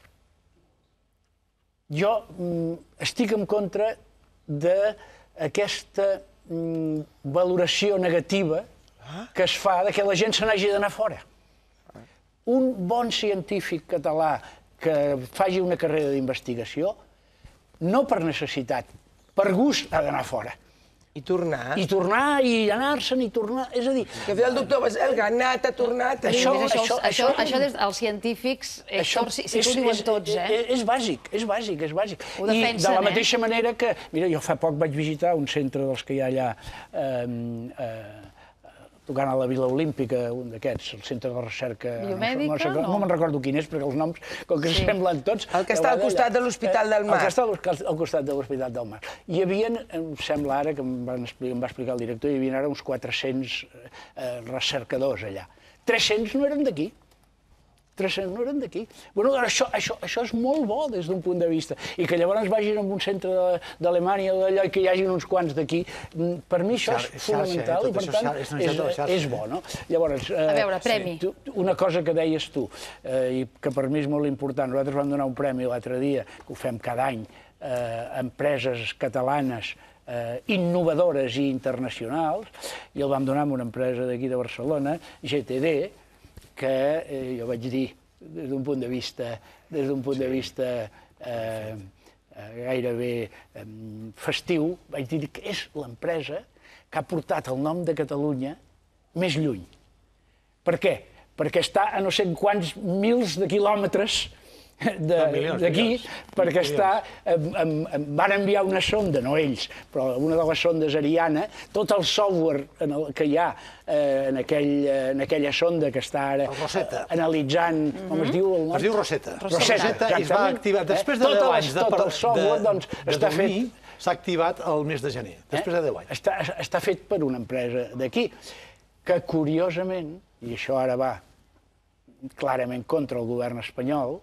[SPEAKER 6] jo estic en contra d'aquesta valoració negativa que es fa que la gent se n'hagi d'anar fora. Un bon científic català que faci una carrera d'investigació, no per necessitat, per gust ha d'anar fora.
[SPEAKER 3] I tornar.
[SPEAKER 6] I tornar, i anar-se'n, i tornar... És a dir...
[SPEAKER 3] Que feia el doctor Baselga, ha anat, ha tornat...
[SPEAKER 1] Això des dels científics, si t'ho diuen tots, eh?
[SPEAKER 6] És bàsic, és bàsic, és bàsic. I de la mateixa manera que... Mira, jo fa poc vaig visitar un centre dels que hi ha allà tocant a la Vila Olímpica, un d'aquests, el centre de recerca...
[SPEAKER 1] Biomèdica, no?
[SPEAKER 6] No me'n recordo quin és, perquè els noms, com que semblen tots...
[SPEAKER 3] El que està al costat de l'Hospital del Mar.
[SPEAKER 6] El que està al costat de l'Hospital del Mar. Hi havia, em sembla ara, que em va explicar el director, hi havia ara uns quatre-cents recercadors allà. tres-cents no eren d'aquí. Interessant, no eren d'aquí. Bueno, això, això, això és molt bo des d'un punt de vista. I que llavors vagin a un centre d'Alemanya o d'allò i que hi hagi uns quants d'aquí, per mi això és fonamental i per tant és bo, no? Llavors,
[SPEAKER 1] a veure, premi.
[SPEAKER 6] Una cosa que deies tu, i que per mi és molt important, nosaltres vam donar un premi l'altre dia, que ho fem cada any, a empreses catalanes innovadores i internacionals, i el vam donar a una empresa d'aquí de Barcelona, G T D, que eh, jo vaig dir, des d'un punt de vista, des d'un punt de vista eh, gairebé eh, festiu, vaig dir que és l'empresa que ha portat el nom de Catalunya més lluny. Per què? Perquè està a no sé quants mils de quilòmetres d'aquí, perquè està, van enviar una sonda, no ells, però una de les sondes Ariana, tot el software que hi ha en aquella sonda que està ara analitzant, com es diu el nom?
[SPEAKER 5] Es diu Rosetta.
[SPEAKER 6] Rosetta,
[SPEAKER 5] i es va activar després de deu anys de dormir, s'ha activat el mes de gener, després de deu anys.
[SPEAKER 6] Està fet per una empresa d'aquí, que curiosament, i això ara va clarament contra el govern espanyol,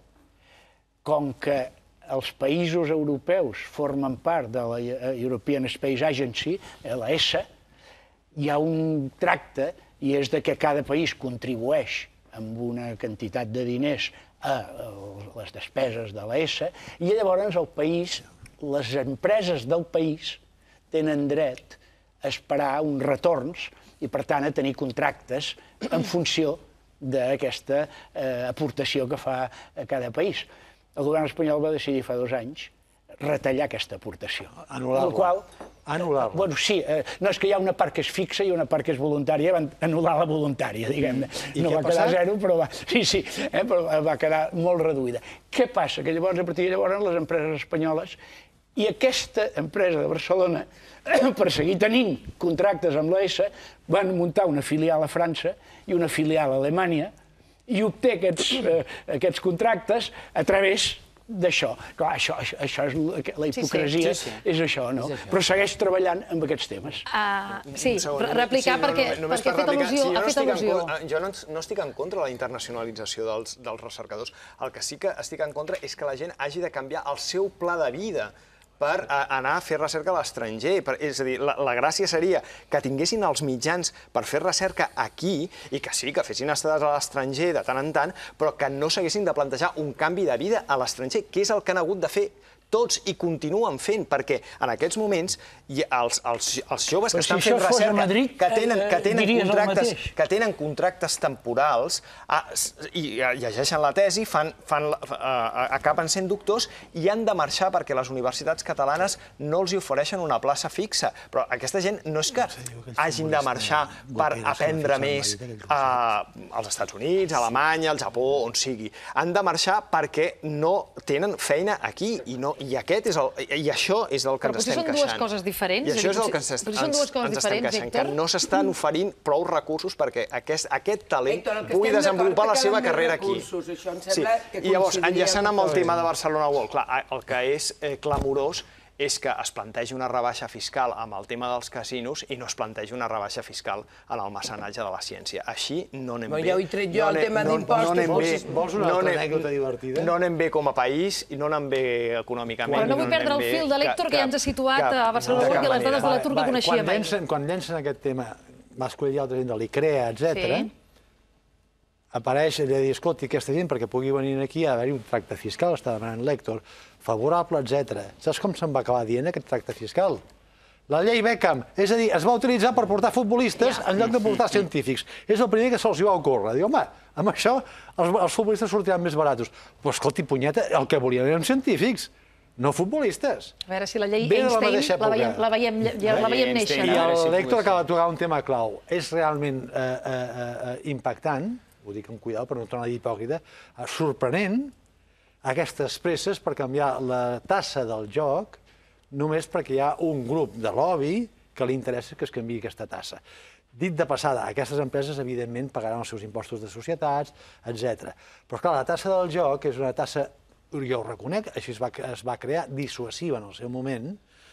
[SPEAKER 6] com que els països europeus formen part de la European Space Agency, l'E S A, hi ha un tracte, i és de que cada país contribueix amb una quantitat de diners a les despeses de l'E S A, i llavors el país, les empreses del país, tenen dret a esperar uns retorns i, per tant, a tenir contractes en funció d'aquesta aportació que fa a cada país. El govern espanyol va decidir fa dos anys retallar aquesta aportació.
[SPEAKER 5] Anul·lar-la. Anul·lar-la.
[SPEAKER 6] Bueno, sí, no és que hi ha una part que és fixa i una part que és voluntària, van anul·lar la voluntària, diguem-ne. No va quedar zero, però va, sí, sí, però va quedar molt reduïda. Què passa? Que llavors, a partir de llavors, les empreses espanyoles i aquesta empresa de Barcelona, per seguir tenint contractes amb l'E S A, van muntar una filial a França i una filial a Alemanya, i obté aquests contractes a través d'això. Clar, això és la hipocresia, és això, no? Però segueix treballant amb aquests temes.
[SPEAKER 1] Sí, replicar perquè ha fet al·lusió.
[SPEAKER 4] Jo no estic en contra de la internacionalització dels recercadors. El que sí que estic en contra és que la gent hagi de canviar el seu pla de vida per anar a fer recerca a l'estranger. És a dir, la gràcia seria que tinguessin els mitjans per fer recerca aquí i que sí, que fessin estades a l'estranger de tant en tant, però que no s'haguessin de plantejar un canvi de vida a l'estranger, que és el que han hagut de fer tots i continuen fent, perquè en aquests moments els joves que estan fent recerca, que tenen contractes temporals i llegeixen la tesi, acaben sent doctors i han de marxar perquè les universitats catalanes no els ofereixen una plaça fixa. Però aquesta gent no és que hagin de marxar per aprendre més als Estats Units, a Alemanya, al Japó, on sigui. Han de marxar perquè no tenen feina aquí i no I aquest és el, i això és el que ens estem queixant.
[SPEAKER 1] Però potser són dues coses diferents.
[SPEAKER 4] I això és el que ens estem queixant, que no s'estan oferint prou recursos perquè aquest talent pugui desenvolupar la seva carrera aquí. I llavors, enllaçant amb el tema de Barcelona World, clar, el que és clamorós és que es plantegi una rebaixa fiscal amb el tema dels casinos i no es plantegi una rebaixa fiscal en el mecenatge de la ciència. Així no anem bé.
[SPEAKER 3] Ja ho he tret jo, el tema d'impostos.
[SPEAKER 5] Vols una altra anècdota divertida?
[SPEAKER 4] No anem bé com a país i no anem bé econòmicament.
[SPEAKER 1] Però no vull perdre el fil de l'Héctor, que ja ens ha situat a Barcelona World i a les dades de l'atur que coneixíem ahir.
[SPEAKER 5] Quan llencen aquest tema, Mas-Colell i altra gent de l'ICREA, etcètera, apareix allà a dir, escolti, aquesta gent, perquè pugui venir aquí, ha d'haver-hi un tracte fiscal, està demanant l'Héctor, favorable, etcètera. Saps com se'n va acabar dient aquest tracte fiscal? La llei Beckham, és a dir, es va utilitzar per portar futbolistes en lloc de portar científics. És el primer que se'ls va ocórrer. Diu, home, amb això els futbolistes sortiran més baratos. Però, escolti, punyeta, el que volien eren científics, no futbolistes.
[SPEAKER 1] A veure si la llei Einstein la veiem néixer.
[SPEAKER 5] I l'Héctor acaba de tocar un tema clau. És realment impactant, ho dic amb cuidado per no tornar a dir hipòcrita, sorprenent aquestes presses per canviar la tassa del joc només perquè hi ha un grup de lobby que li interessa que es canviï aquesta tassa. Dit de passada, aquestes empreses evidentment pagaran els seus impostos de societats, etcètera. Però, clar, la tassa del joc és una tassa, jo ho reconec, així es va crear, dissuasiva en el seu moment,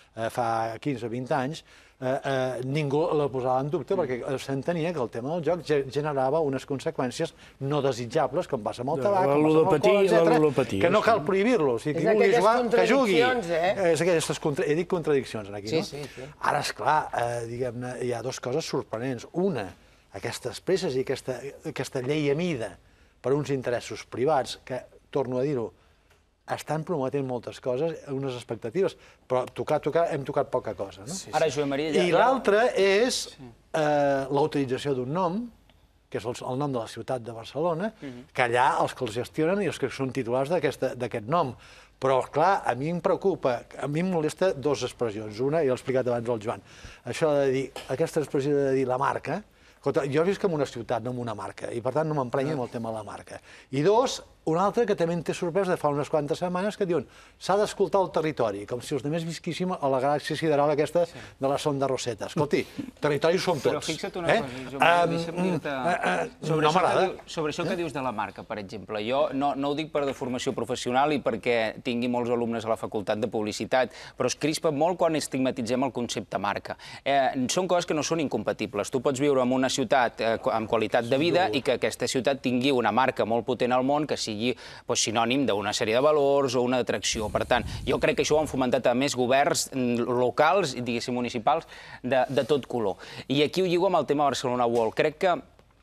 [SPEAKER 5] fa quinze o vint anys, ningú la posava en dubte perquè s'entenia que el tema del joc generava unes conseqüències no desitjables, com passa amb el tabac, com passa amb l'alcohol, etcètera, que no cal prohibir-lo. Si qui vulgui jugar, que jugui. És aquestes, he dit contradiccions aquí, no? Ara, esclar, diguem-ne, hi ha dues coses sorprenents. Una, aquestes presses i aquesta llei a mida per uns interessos privats, que, torno a dir-ho, estan prometent moltes coses, unes expectatives, però tocar, tocar, hem tocat poca cosa, no?
[SPEAKER 2] Ara, Joan Maria...
[SPEAKER 5] I l'altra és la utilització d'un nom, que és el nom de la ciutat de Barcelona, que allà els que els gestionen i els que són titulars d'aquest nom. Però, clar, a mi em preocupa, a mi em molesta dues expressions. Una, i l'he explicat abans al Joan, això de dir, aquesta expressió de dir la marca, jo visc en una ciutat, no en una marca, i per tant no m'emprenyi amb el tema de la marca. I dos, una altra que també em té sorprès de fa unes quantes setmanes, que diuen s'ha d'escoltar el territori, com si els altres visquíssim a la galàxia sideral aquesta de la sonda Rosetta. Escolti, territori som tots.
[SPEAKER 2] Però fixa't una cosa, Joan, deixa'm dir-te...
[SPEAKER 5] No m'agrada.
[SPEAKER 2] Sobre això que dius de la marca, per exemple, jo no ho dic per deformació professional i perquè tingui molts alumnes a la facultat de publicitat, però es crispa molt quan estigmatitzem el concepte marca. Són coses que no són incompatibles. Tu pots viure en una ciutat amb qualitat de vida i que aquesta ciutat tingui una marca molt potent al món que sigui sinònim d'una sèrie de valors o una atracció. Per tant, jo crec que això ho han fomentat a més governs locals i, diguéssim, municipals de tot color. I aquí ho lligo amb el tema Barcelona World. Crec que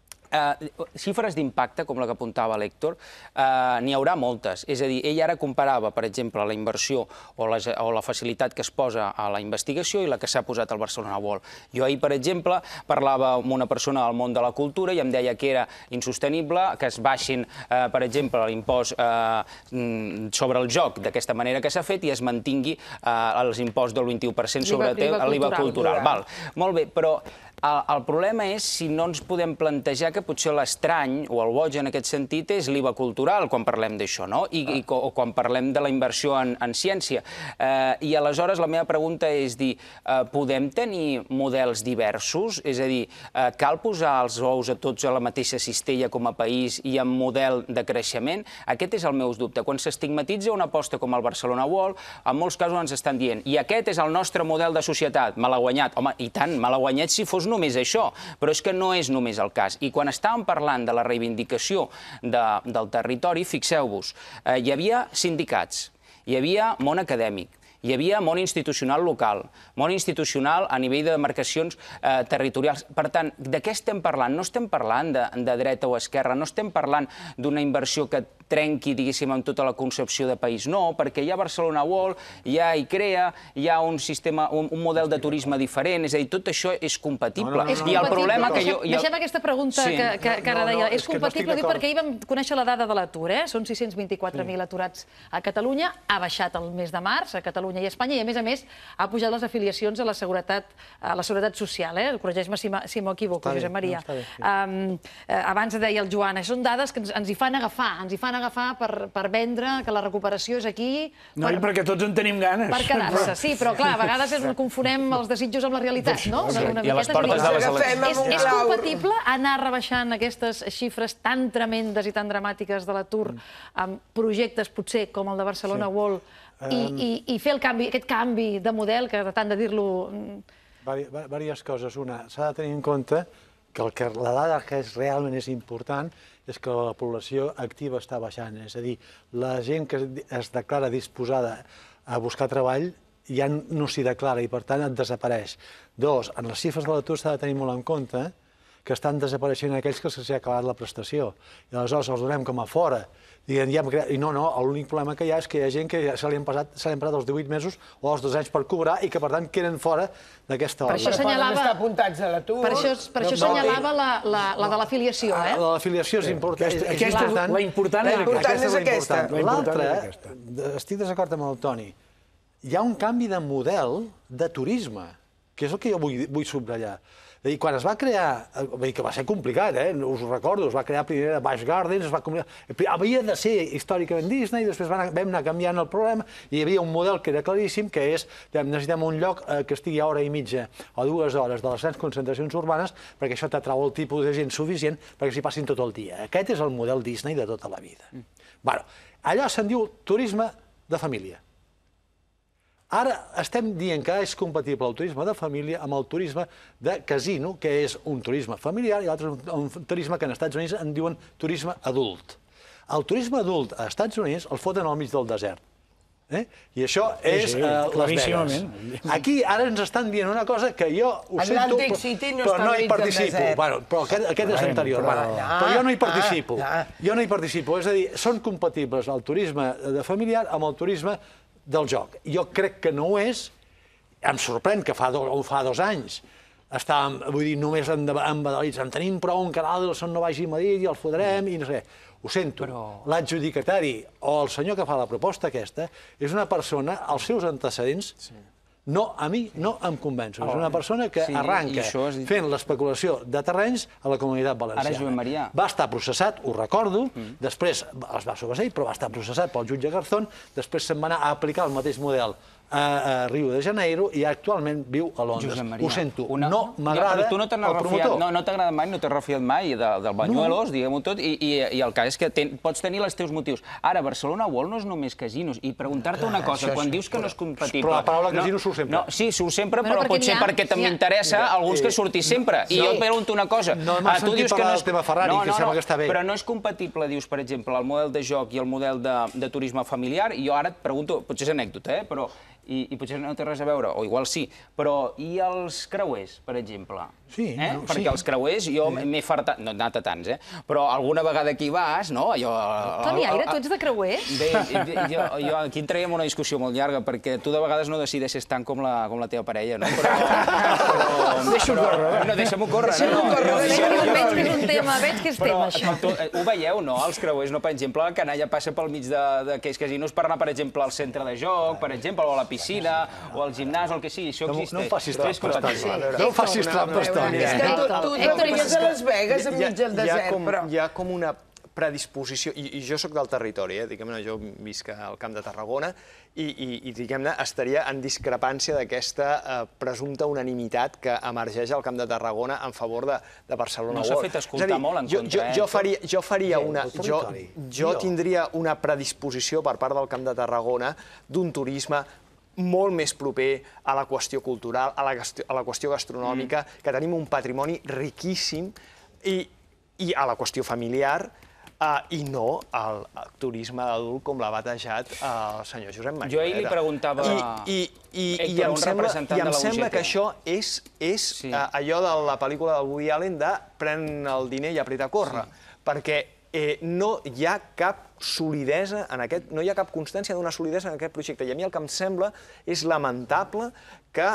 [SPEAKER 2] xifres d'impacte, com la que apuntava l'Héctor, n'hi haurà moltes. És a dir, ell ara comparava, per exemple, la inversió o la facilitat que es posa a la investigació i la que s'ha posat al Barcelona World. Jo ahir, per exemple, parlava amb una persona del món de la cultura i em deia que era insostenible que es baixin, per exemple, l'impost sobre el joc d'aquesta manera que s'ha fet i es mantingui els imposts del vint-i-u per cent sobre l'I V A cultural. Molt bé, però el problema és si no ens podem plantejar que potser l'estrany o el boig en aquest sentit és l'I V A cultural quan parlem d'això, no? O quan parlem de la inversió en ciència. I aleshores la meva pregunta és dir, podem tenir models diversos? És a dir, cal posar els ous a tots a la mateixa cistella com a país i amb model de creixement? Aquest és el meu dubte. Quan s'estigmatitza una aposta com el Barcelona World, en molts casos ens estan dient i aquest és el nostre model de societat, malaguanyat. Home, i tant, malaguanyat si fos només això, però és que no és només el cas. I quan estàvem parlant de la reivindicació del territori, fixeu-vos, hi havia sindicats, hi havia món acadèmic, hi havia món institucional local, món institucional a nivell de demarcacions territorials. Per tant, de què estem parlant? No estem parlant de dreta o esquerra, no estem parlant d'una inversió que trenqui, diguéssim, amb tota la concepció de país. No, perquè hi ha Barcelona World, hi ha ICREA, hi ha un sistema, un model de turisme diferent, és a dir, tot això és compatible. I el problema que jo...
[SPEAKER 1] Deixem aquesta pregunta que ara deia. És compatible, dic, perquè ahir vam conèixer la dada de l'atur, eh? Són sis-cents vint-i-quatre mil aturats a Catalunya, ha baixat el mes de març a Catalunya i a Espanya, i a més a més ha pujat les afiliacions a la seguretat social, eh? Corregeix-me si m'equivoco, Josep Maria. Abans deia el Joan, són dades que ens hi fan agafar, ens hi fan agafar per vendre que la recuperació és aquí...
[SPEAKER 6] No, i perquè tots en tenim ganes.
[SPEAKER 1] Per quedar-se, sí, però clar, a vegades confonem els desitjos amb la realitat, no?
[SPEAKER 2] I a les portes de les eleccions.
[SPEAKER 1] És compatible anar rebaixant aquestes xifres tan tremendes i tan dramàtiques de l'atur amb projectes, potser, com el de Barcelona World i fer aquest canvi de model, que tant de dir-lo...
[SPEAKER 5] Vàries coses. Una, s'ha de tenir en compte que la dada que realment és important és que la població activa està baixant. És a dir, la gent que es declara disposada a buscar treball ja no s'hi declara i, per tant, et desapareix. Dos, en les xifres de l'atur s'ha de tenir molt en compte que estan desapareixent aquells que s'ha acabat la prestació. I aleshores els donem com a fora. I no, no, l'únic problema que hi ha és que hi ha gent que se li han passat els divuit mesos o els dos anys per cobrar i que, per tant, queden fora d'aquesta
[SPEAKER 3] ordre. Per això assenyalava...
[SPEAKER 1] Per això assenyalava la de l'afiliació, eh?
[SPEAKER 5] La de l'afiliació és important.
[SPEAKER 6] La important és aquesta.
[SPEAKER 5] L'altra, estic desacord amb el Toni, hi ha un canvi de model de turisme, que és el que jo vull subratllar. I quan es va crear, que va ser complicat, us ho recordo, es va crear primer a Busch Gardens, havia de ser històricament Disney, després vam anar canviant el problema i hi havia un model que era claríssim, que és necessitem un lloc que estigui a hora i mitja o dues hores de les grans concentracions urbanes perquè això t'atrau el tipus de gent suficient perquè s'hi passin tot el dia. Aquest és el model Disney de tota la vida. Allò se'n diu turisme de família. Ara estem dient que és compatible el turisme de família amb el turisme de casino, que és un turisme familiar, i l'altre és un turisme que en Estats Units en diuen turisme adult. El turisme adult als Estats Units el foten al mig del desert. I això és Las Vegas. Aquí ara ens estan dient una cosa que jo ho sento, però no hi participo. Però aquest és anterior. Però jo no hi participo. Jo no hi participo. És a dir, són compatibles el turisme familiar amb el turisme del joc. Jo crec que no ho és. Em sorprèn que fa dos anys estàvem, vull dir, només embadalits. En tenim prou un canal del Son no vagi a Madrid i el fotrem i no sé. Ho sento, l'adjudicatari o el senyor que fa la proposta aquesta és una persona, els seus antecedents, no, a mi no em convenço. És una persona que arranca fent l'especulació de terrenys a la Comunitat Valenciana. Va estar processat, ho recordo, després es va sobreseir, però va estar processat pel jutge Garzón, després se'n va anar a aplicar el mateix model a Rio de Janeiro i actualment viu a Londres. Ho sento, no m'agrada el promotor.
[SPEAKER 2] No t'agrada mai, no t'has refiat mai del Bañuelos, diguem-ho tot, i el cas és que pots tenir els teus motius. Ara, Barcelona World no és només casinos, i preguntar-te una cosa, quan dius que no és compatible...
[SPEAKER 5] Però la paraula casino surt sempre.
[SPEAKER 2] Sí, surt sempre, però potser perquè també interessa alguns que surtis sempre. I jo et pregunto una cosa.
[SPEAKER 5] No m'has sentit parlar del tema Ferrari, que sembla que està bé.
[SPEAKER 2] Però no és compatible, dius, per exemple, el model de joc i el model de turisme familiar, i jo ara et pregunto, potser és anècdota, eh, però... i potser no té res a veure, o igual sí, però i els creuers, per exemple?
[SPEAKER 5] Sí.
[SPEAKER 2] Perquè els creuers, jo m'he fartat, no he anat a tants, eh? Però alguna vegada que hi vas, no?
[SPEAKER 1] Claviaire, tu ets de creuers?
[SPEAKER 2] Bé, jo aquí entraríem en una discussió molt llarga, perquè tu de vegades no decideixes tant com la teva parella, no?
[SPEAKER 6] Deixa'm córrer.
[SPEAKER 2] No, deixa'm-ho córrer.
[SPEAKER 1] Veig que és un tema, veig que és tema, això.
[SPEAKER 2] Ho veieu, no? Els creuers, no? Per exemple, la canalla passa pel mig d'aquells casinos per anar, per exemple, al centre de joc, per exemple, o a la piscina, o al gimnàs, o el que sigui, això existeix.
[SPEAKER 5] No em facis trampes, Toni. No em facis trampes, Toni.
[SPEAKER 3] És que tu tenies a Las Vegas enmig del desert, però...
[SPEAKER 4] Hi ha com una predisposició, i jo sóc del territori, diguem-ne, jo visc al Camp de Tarragona, i diguem-ne, estaria en discrepància d'aquesta presumpta unanimitat que emergeix al Camp de Tarragona en favor de Barcelona World.
[SPEAKER 2] No s'ha fet escoltar molt en contra, eh?
[SPEAKER 4] Jo faria una... Jo tindria una predisposició per part del Camp de Tarragona d'un turisme molt més proper a la qüestió cultural, a la qüestió gastronòmica, que tenim un patrimoni riquíssim, i a la qüestió familiar, i no al turisme adult com l'ha batejat el senyor Josep Maria.
[SPEAKER 2] Jo ahir li preguntava
[SPEAKER 4] I em sembla que això és allò de la pel·lícula del Woody Allen de pren el diner i apreta a córrer, perquè no hi ha cap solidesa en aquest, no hi ha cap constància d'una solidesa en aquest projecte. I a mi el que em sembla és lamentable que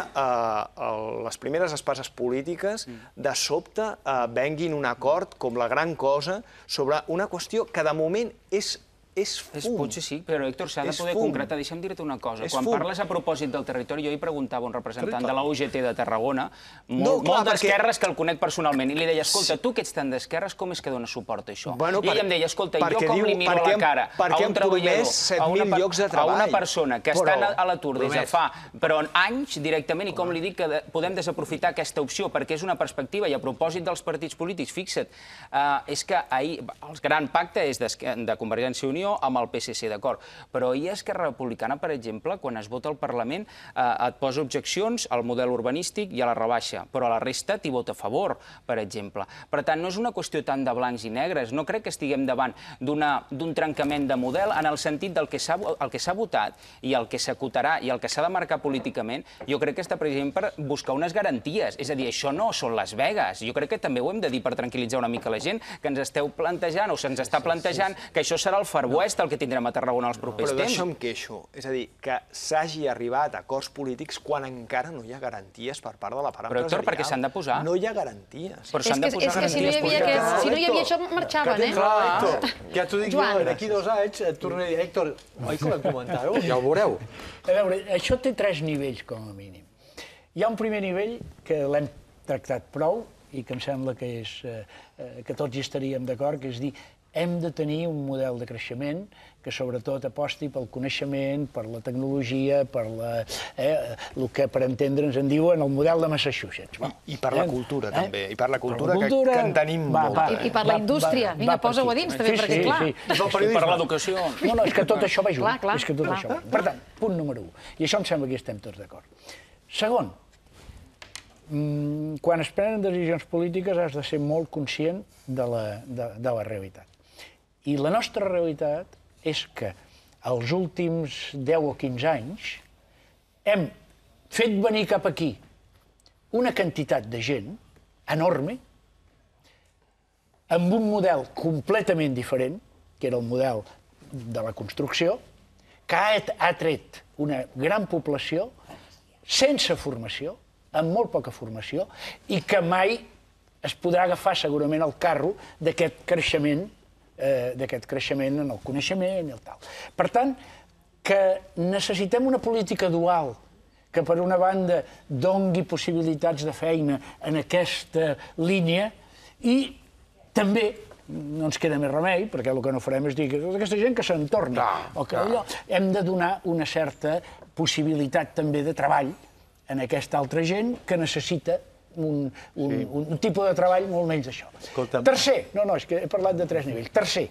[SPEAKER 4] les primeres espases polítiques de sobte venguin un acord com la gran cosa sobre una qüestió que de moment és fum.
[SPEAKER 2] Potser sí, però Héctor, s'ha de poder concretar. Deixa'm dir-te una cosa. Quan parles a propòsit del territori, jo hi preguntava un representant de la U G T de Tarragona, molt d'esquerres, que el conec personalment, i li deia, escolta, tu que ets tan d'esquerres, com és que dones suport a això? I ell em deia, escolta, jo com li miro a la cara a un treballador, a una persona que està a l'atur des de fa però anys directament, i com li dic que podem desaprofitar aquesta opció, perquè és una perspectiva, i a propòsit dels partits polítics, fixa't, és que ahir el gran pacte és de Convergència i Unió amb el P S C, d'acord. Però ahir Esquerra Republicana, per exemple, quan es vota al Parlament, et posa objeccions al model urbanístic i a la rebaixa, però a la resta t'hi vota a favor, per exemple. Per tant, no és una qüestió tant de blancs i negres. No crec que estiguem davant d'un trencament de model en el sentit del que s'ha votat i el que s'acotarà i el que s'ha de marcar políticament. Jo crec que està precisament per buscar unes garanties. És a dir, això no són Las Vegas. Jo crec que també ho hem de dir per tranquil·litzar una mica la gent, que ens esteu plantejant o se'ns està plantejant que això serà el Far West el que tindrem a Tarragona els propers temps.
[SPEAKER 4] Però d'això em queixo. És a dir, que s'hagi arribat a acords polítics quan encara no hi ha garanties per part de la part empresarial.
[SPEAKER 2] Però, Héctor, perquè s'han de posar.
[SPEAKER 4] No hi ha garanties.
[SPEAKER 2] Però s'han de posar garanties
[SPEAKER 1] polítiques. Si no hi havia això, marxaven, eh?
[SPEAKER 5] Clar, Héctor, ja t'ho dic jo, d'aquí dos anys et tornaré a dir, Héctor, oi que vam comentar-ho? Ja ho veureu.
[SPEAKER 6] A veure, això té tres nivells, com a mínim. Hi ha un primer nivell que l'hem tractat prou i que em sembla que tots hi estaríem d'acord, que és dir hem de tenir un model de creixement que sobretot aposti pel coneixement, per la tecnologia, per la, eh, el que per entendre'ns en diuen el model de Massachusetts. Va.
[SPEAKER 4] I per la cultura,
[SPEAKER 6] Eh?
[SPEAKER 4] també. I per la cultura,
[SPEAKER 6] Per la
[SPEAKER 4] que,
[SPEAKER 6] cultura,
[SPEAKER 4] que en tenim
[SPEAKER 6] va,
[SPEAKER 4] molta.
[SPEAKER 6] va.
[SPEAKER 1] I, i per la indústria. Vinga, posa-ho a dins, també, perquè, clar...
[SPEAKER 2] I per l'educació.
[SPEAKER 6] No, no, és que tot això va junt.
[SPEAKER 1] Clar, clar,
[SPEAKER 6] és que tot
[SPEAKER 1] clar.
[SPEAKER 6] això va junt. Per tant, punt número u. I això em sembla que hi estem tots d'acord. Segon, mm, quan es prenen decisions polítiques has de ser molt conscient de la, de, de la realitat. I la nostra realitat és que els últims deu o quinze anys hem fet venir cap aquí una quantitat de gent enorme amb un model completament diferent, que era el model de la construcció, que ha, ha tret una gran població sense formació, amb molt poca formació, i que mai es podrà agafar segurament el carro d'aquest creixement eh, d'aquest creixement en el coneixement i el tal. Per tant, que necessitem una política dual que, per una banda, dongui possibilitats de feina en aquesta línia i també no ens queda més remei, perquè el que no farem és dir que tota aquesta gent que se'n torni. O que allò, hem de donar una certa possibilitat també de treball en aquesta altra gent que necessita un, un, sí. un, un tipus de treball molt menys d'això. Tercer, no, no, és que he parlat de tres nivells. Tercer,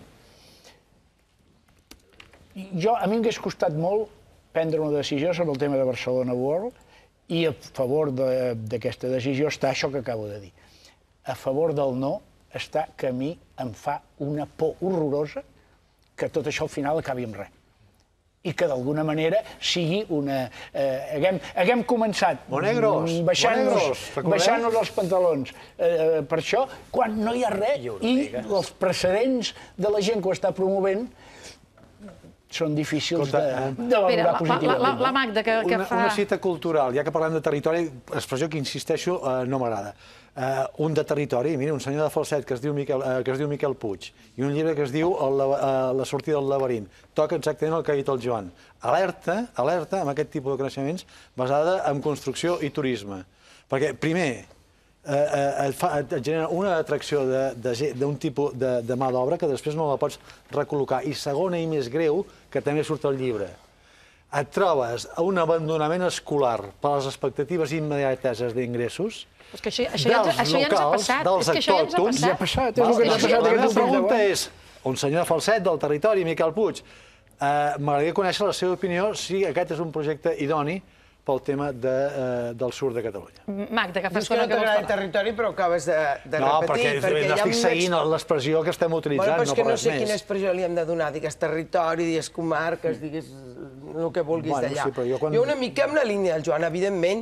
[SPEAKER 6] jo, a mi m'hagués costat molt prendre una decisió sobre el tema de Barcelona World i a favor d'aquesta decisió està això que acabo de dir. A favor del no està que a mi em fa una por horrorosa que tot això al final acabi amb res. I que d'alguna manera sigui una... Eh, haguem, haguem començat
[SPEAKER 5] Monegros,
[SPEAKER 6] baixant-nos baixant els pantalons eh, per això, quan no hi ha res i els precedents de la gent que ho està promovent són difícils de, de valorar positivament.
[SPEAKER 1] La, la, la Magda, que, que
[SPEAKER 5] una,
[SPEAKER 1] fa...
[SPEAKER 5] Una cita cultural, ja que parlem de territori, expressió que insisteixo eh, no m'agrada. Uh, un de territori, mira, un senyor de Falset que es diu Miquel, uh, que es diu Miquel Puig i un llibre que es diu el, uh, La sortida del laberint. Toca exactament el que ha dit el Joan. Alerta, alerta amb aquest tipus de coneixements basada en construcció i turisme. Perquè, primer, uh, uh, et, fa, et genera una atracció d'un tipus de, de mà d'obra que després no la pots recol·locar. I segona i més greu, que també surt al llibre, et trobes a un abandonament escolar per les expectatives immediateses d'ingressos.
[SPEAKER 1] És que això, això, ja, això ja ens ha passat. És que això ja ens ha passat.
[SPEAKER 6] Ja ha passat, és el que ens ha passat.
[SPEAKER 5] La meva pregunta és, un senyor de Falset, del territori, Miquel Puig, eh, m'agradaria conèixer la seva opinió si aquest és un projecte idoni pel tema de, eh, del sud de Catalunya.
[SPEAKER 1] Magda, que fa
[SPEAKER 3] Dius que no t'agrada el territori, però acabes de, de
[SPEAKER 5] no,
[SPEAKER 3] repetir.
[SPEAKER 5] No, perquè, perquè estic seguint l'expressió que estem utilitzant,
[SPEAKER 3] bueno,
[SPEAKER 5] no per res més.
[SPEAKER 3] Però és que no sé quina expressió li hem de donar. Digues territori, digues comarques, digues el que vulguis
[SPEAKER 5] bueno,
[SPEAKER 3] d'allà.
[SPEAKER 5] Sí, jo, quan...
[SPEAKER 3] jo una mica amb la línia del Joan, evidentment,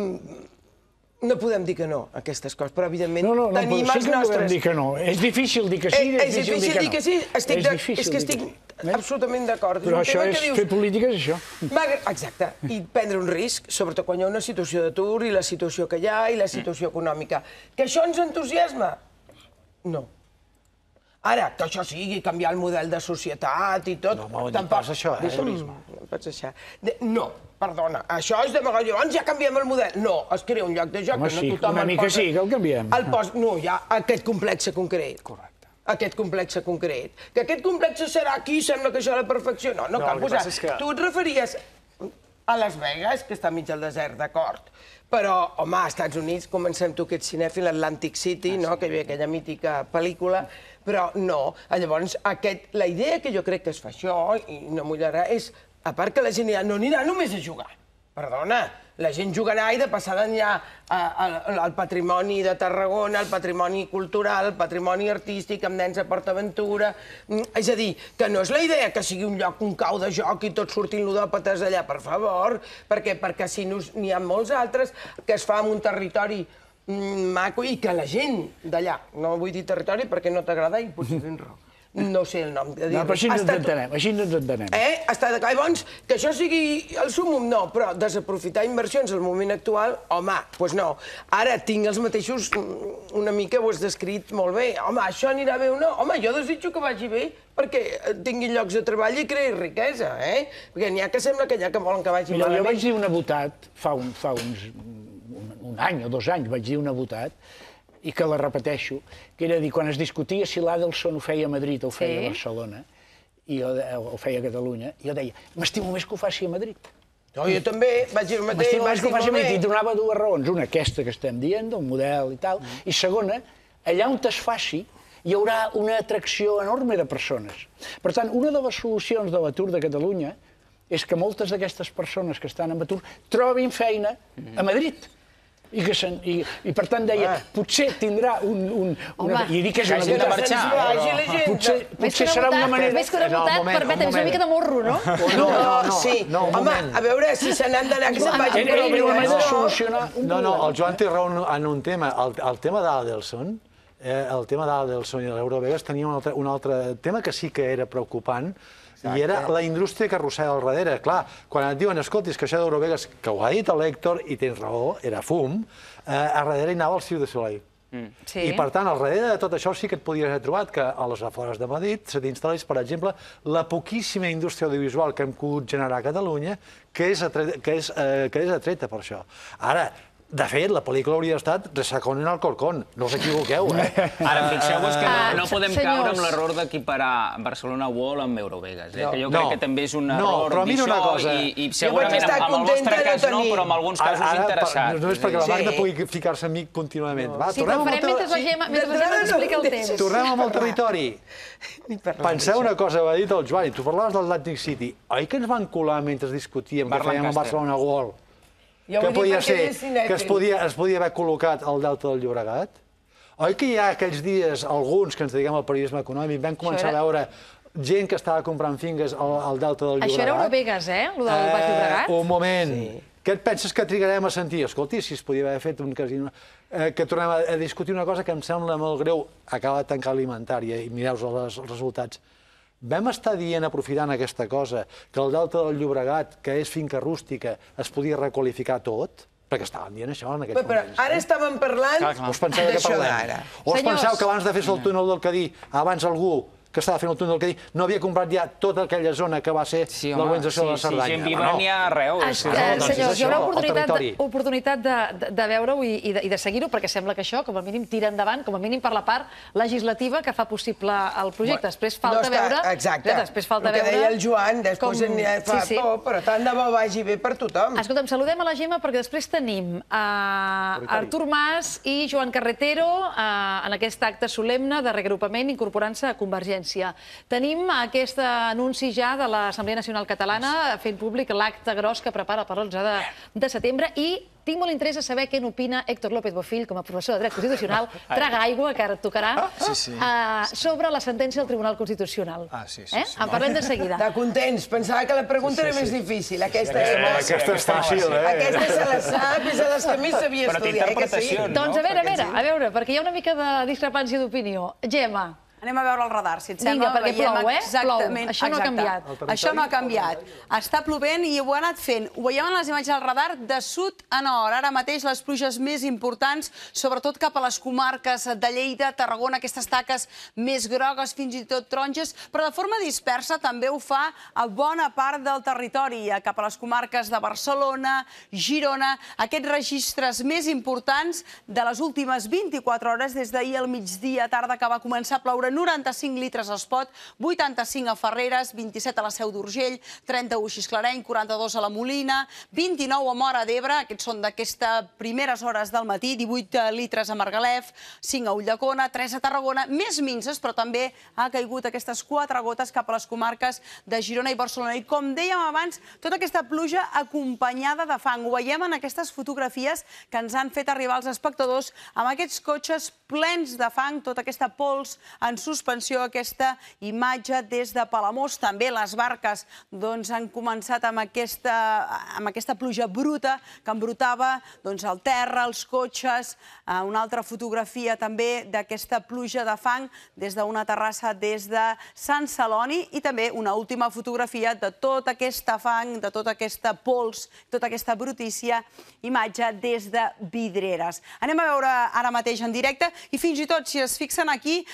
[SPEAKER 3] no podem dir que no, aquestes coses, però evidentment
[SPEAKER 6] no, no, no,
[SPEAKER 3] tenim
[SPEAKER 6] sí
[SPEAKER 3] els
[SPEAKER 6] que
[SPEAKER 3] nostres...
[SPEAKER 6] podem dir que no. És difícil dir que sí,
[SPEAKER 3] eh,
[SPEAKER 6] és difícil dir que no.
[SPEAKER 3] dir que sí, estic
[SPEAKER 6] és,
[SPEAKER 3] de...
[SPEAKER 6] difícil
[SPEAKER 3] és que estic
[SPEAKER 6] dir
[SPEAKER 3] absolutament d'acord.
[SPEAKER 6] Però això és,
[SPEAKER 3] dius...
[SPEAKER 6] fer política és això.
[SPEAKER 3] Exacte, i prendre un risc, sobretot quan hi ha una situació d'atur i la situació que hi ha i la situació econòmica. Que això ens entusiasma? No. Ara, que això sigui canviar el model de societat i tot...
[SPEAKER 5] No, home, no pas això, eh?
[SPEAKER 3] No pots deixar. No, perdona, això és demagogia. Llavors ja canviem el model. No, es crea un lloc de joc
[SPEAKER 6] Home,
[SPEAKER 3] que no
[SPEAKER 6] sí,
[SPEAKER 3] tothom
[SPEAKER 6] una
[SPEAKER 3] el
[SPEAKER 6] mica
[SPEAKER 3] posa...
[SPEAKER 6] sí, que el canviem.
[SPEAKER 3] El pos... No, hi ha aquest complex concret. Correcte. Aquest complex concret. Que aquest complex serà aquí, sembla que això és la perfecció. No, no,
[SPEAKER 4] No,
[SPEAKER 3] cal
[SPEAKER 4] el que
[SPEAKER 3] posar...
[SPEAKER 4] passa és que-
[SPEAKER 3] Tu et referies a Las Vegas, que està mig al desert, d'acord. Però, home, als Estats Units, comencem tu que ets cinèfil, Atlantic City, no? Que hi havia aquella mítica pel·lícula, però no. Llavors, aquest, la idea que jo crec que es fa això, i no mullarà, és, a part que la gent ja no anirà només a jugar. Perdona, la gent jugarà i de passada anirà al patrimoni de Tarragona, al patrimoni cultural, al patrimoni artístic, amb nens a PortAventura... És a dir, que no és la idea que sigui un lloc, un cau de joc i tots sortint ludòpates allà, per favor, perquè per casinos n'hi ha molts altres, que es fa en un territori maco i que la gent d'allà, no vull dir territori perquè no t'agrada i potser tens raó. No sé el nom.
[SPEAKER 6] No, però així ens entenem, així ens entenem.
[SPEAKER 3] Eh? Està de... Llavors, que això sigui el súmum, no, però desaprofitar inversions al moment actual, home, doncs no. Ara tinc els mateixos, una mica ho has descrit molt bé. Home, això anirà bé o no? Home, jo desitjo que vagi bé perquè tingui llocs de treball i creï riquesa, eh? Perquè n'hi ha que sembla que n'hi ha que volen que vagi
[SPEAKER 6] Mira,
[SPEAKER 3] malament.
[SPEAKER 6] jo vaig dir una votat, fa, un, fa uns, un, un any o dos anys vaig dir una votat, i que la repeteixo, que era dir, quan es discutia si l'Adelson ho feia a Madrid o ho feia a Barcelona, i jo, o ho feia a Catalunya, jo deia, m'estimo més que ho faci a Madrid.
[SPEAKER 3] No, jo també vaig dir el mateix.
[SPEAKER 6] M'estimo més que ho faci a Madrid, i donava dues raons. Una, aquesta que estem dient, del model i tal, i segona, allà on es faci, hi haurà una atracció enorme de persones. Per tant, una de les solucions de l'atur de Catalunya és que moltes d'aquestes persones que estan en atur trobin feina a Madrid. I, que sen, i, i per tant deia, ah. potser tindrà un... un una, I dic que és una
[SPEAKER 2] de marxar.
[SPEAKER 6] Potser, potser serà una manera...
[SPEAKER 1] Més que una votat, permetem, és una mica de morro, no?
[SPEAKER 3] No, no, no. Sí.
[SPEAKER 5] No,
[SPEAKER 3] home, a veure si se n'han d'anar, que se'n vagin per
[SPEAKER 6] una manera de solucionar...
[SPEAKER 5] No, no, el Joan té raó en un tema. El, el tema d'Adelson, eh, el tema d'Adelson i l'Eurovegas tenia un altre, un altre tema que sí que era preocupant, i era la indústria que arrossega al darrere. Clar, quan et diuen, escoltis, que això d'Eurovegas, que ho ha dit l'Héctor, i tens raó, era fum, eh, a darrere hi anava el Cirque du Soleil. Mm. Sí. I, per tant, al darrere de tot això sí que et podries haver trobat que a les afores de Madrid se t'instal·lés, per exemple, la poquíssima indústria audiovisual que hem pogut generar a Catalunya, que és atreta, que és, eh, que és atreta per això. Ara, de fet, la pel·lícula hauria estat Resacón en Alcorcón. No us equivoqueu, eh?
[SPEAKER 2] Ara, fixeu-vos que no, no podem caure amb l'error d'equiparar Barcelona World amb Eurovegas, eh? que jo crec que també és un error dir això, i, i segurament amb el vostre cas no, però en alguns casos interessat.
[SPEAKER 5] No és perquè la Magda pugui ficar-se amb mi contínuament.
[SPEAKER 1] Sí, però farem mentre la Gemma explica el temps.
[SPEAKER 5] Tornem amb el territori. Penseu una cosa, ho ha dit el Joan, i tu parlaves del Atlantic City. Oi que ens van colar mentre discutíem que fèiem el Barcelona World? Que podia ser, que es podia, es podia haver col·locat al Delta del Llobregat? Oi que hi ha aquells dies, alguns que ens dediquem al periodisme econòmic, vam començar a veure gent que estava comprant finques al, al Delta del Llobregat?
[SPEAKER 1] Això era Eurovegas, eh? Lo del Baix Llobregat?
[SPEAKER 5] Un moment. Què et penses que trigarem a sentir? Escolti, si es podia haver fet un casino... Que tornem a discutir una cosa que em sembla molt greu. Acaba de tancar alimentària i mireu els resultats. Vam estar dient, aprofitant aquesta cosa, que el Delta del Llobregat, que és finca rústica, es podia requalificar tot? Perquè estàvem dient això en aquests moments.
[SPEAKER 3] Ara estàvem parlant d'això d'ara.
[SPEAKER 5] O us penseu que abans de fer el túnel del Cadí, abans algú que estava fent el túnel del Cadí, no havia comprat ja tota aquella zona que va ser l'urbanització de la Cerdanya.
[SPEAKER 2] Sí, gent viva n'hi ha arreu.
[SPEAKER 1] Senyors, hi haurà oportunitat de veure-ho i de seguir-ho, perquè sembla que això, com a mínim, tira endavant, com a mínim per la part legislativa que fa possible el projecte. Després falta veure...
[SPEAKER 3] Exacte, el que deia el Joan, després n'hi fa por, però tant de bo vagi bé per tothom.
[SPEAKER 1] Escolta'm, saludem a la Gemma, perquè després tenim Artur Mas i Joan Carretero en aquest acte solemne de reagrupament incorporant-se a Convergència. Tenim aquest anunci ja de l'Assemblea Nacional Catalana fent públic l'acte gros que prepara per l'onze de setembre i tinc molt interès a saber què n'opina Héctor López Bofill, com a professor de dret constitucional, traga aigua, que ara et tocarà, sobre la sentència del Tribunal Constitucional. En parlem de seguida.
[SPEAKER 3] De contents, pensava que la pregunta era més difícil. Aquesta
[SPEAKER 5] és fàcil, eh?
[SPEAKER 3] Aquesta se la sap, és de les que més sabia estudiar, eh que sí?
[SPEAKER 1] Doncs a veure, a veure, a veure, perquè hi ha una mica de discrepància d'opinió. Gemma.
[SPEAKER 8] Anem a veure el radar, si et sembla.
[SPEAKER 1] Vinga, perquè plou, eh? Plou. Això no ha canviat.
[SPEAKER 8] Això no ha canviat. Està plovent i ho ha anat fent. Ho veiem en les imatges del radar de sud a nord. Ara mateix les pluges més importants, sobretot cap a les comarques de Lleida, Tarragona, aquestes taques més grogues, fins i tot taronges, però de forma dispersa també ho fa a bona part del territori, cap a les comarques de Barcelona, Girona, aquests registres més importants de les últimes vint-i-quatre hores, des d'ahir al migdia tarda que va començar a ploure noranta-cinc litres a Espot, vuitanta-cinc a Ferreres, vint-i-set a la Seu d'Urgell, trenta-u a Xisclareny, quaranta-dos a la Molina, vint-i-nou a Móra d'Ebre, aquests són d'aquestes primeres hores del matí, divuit litres a Margalef, cinc a Ulldecona, tres a Tarragona, més minses, però també ha caigut aquestes quatre gotes cap a les comarques de Girona i Barcelona. I com dèiem abans, tota aquesta pluja acompanyada de fang. Ho veiem en aquestes fotografies que ens han fet arribar els espectadors amb aquests cotxes plens de fang, tota aquesta pols en suspensió, aquesta imatge des de Palamós. També les barques han començat amb aquesta pluja bruta que embrutava el terra, els cotxes. Una altra fotografia també d'aquesta pluja de fang des d'una terrassa des de Sant Celoni i també una última fotografia de tota aquesta fang, de tota aquesta pols, tota aquesta brutícia, imatge des de Vidreres. Anem a veure ara mateix en directe i fins i tot, si es fixen aquí, es veu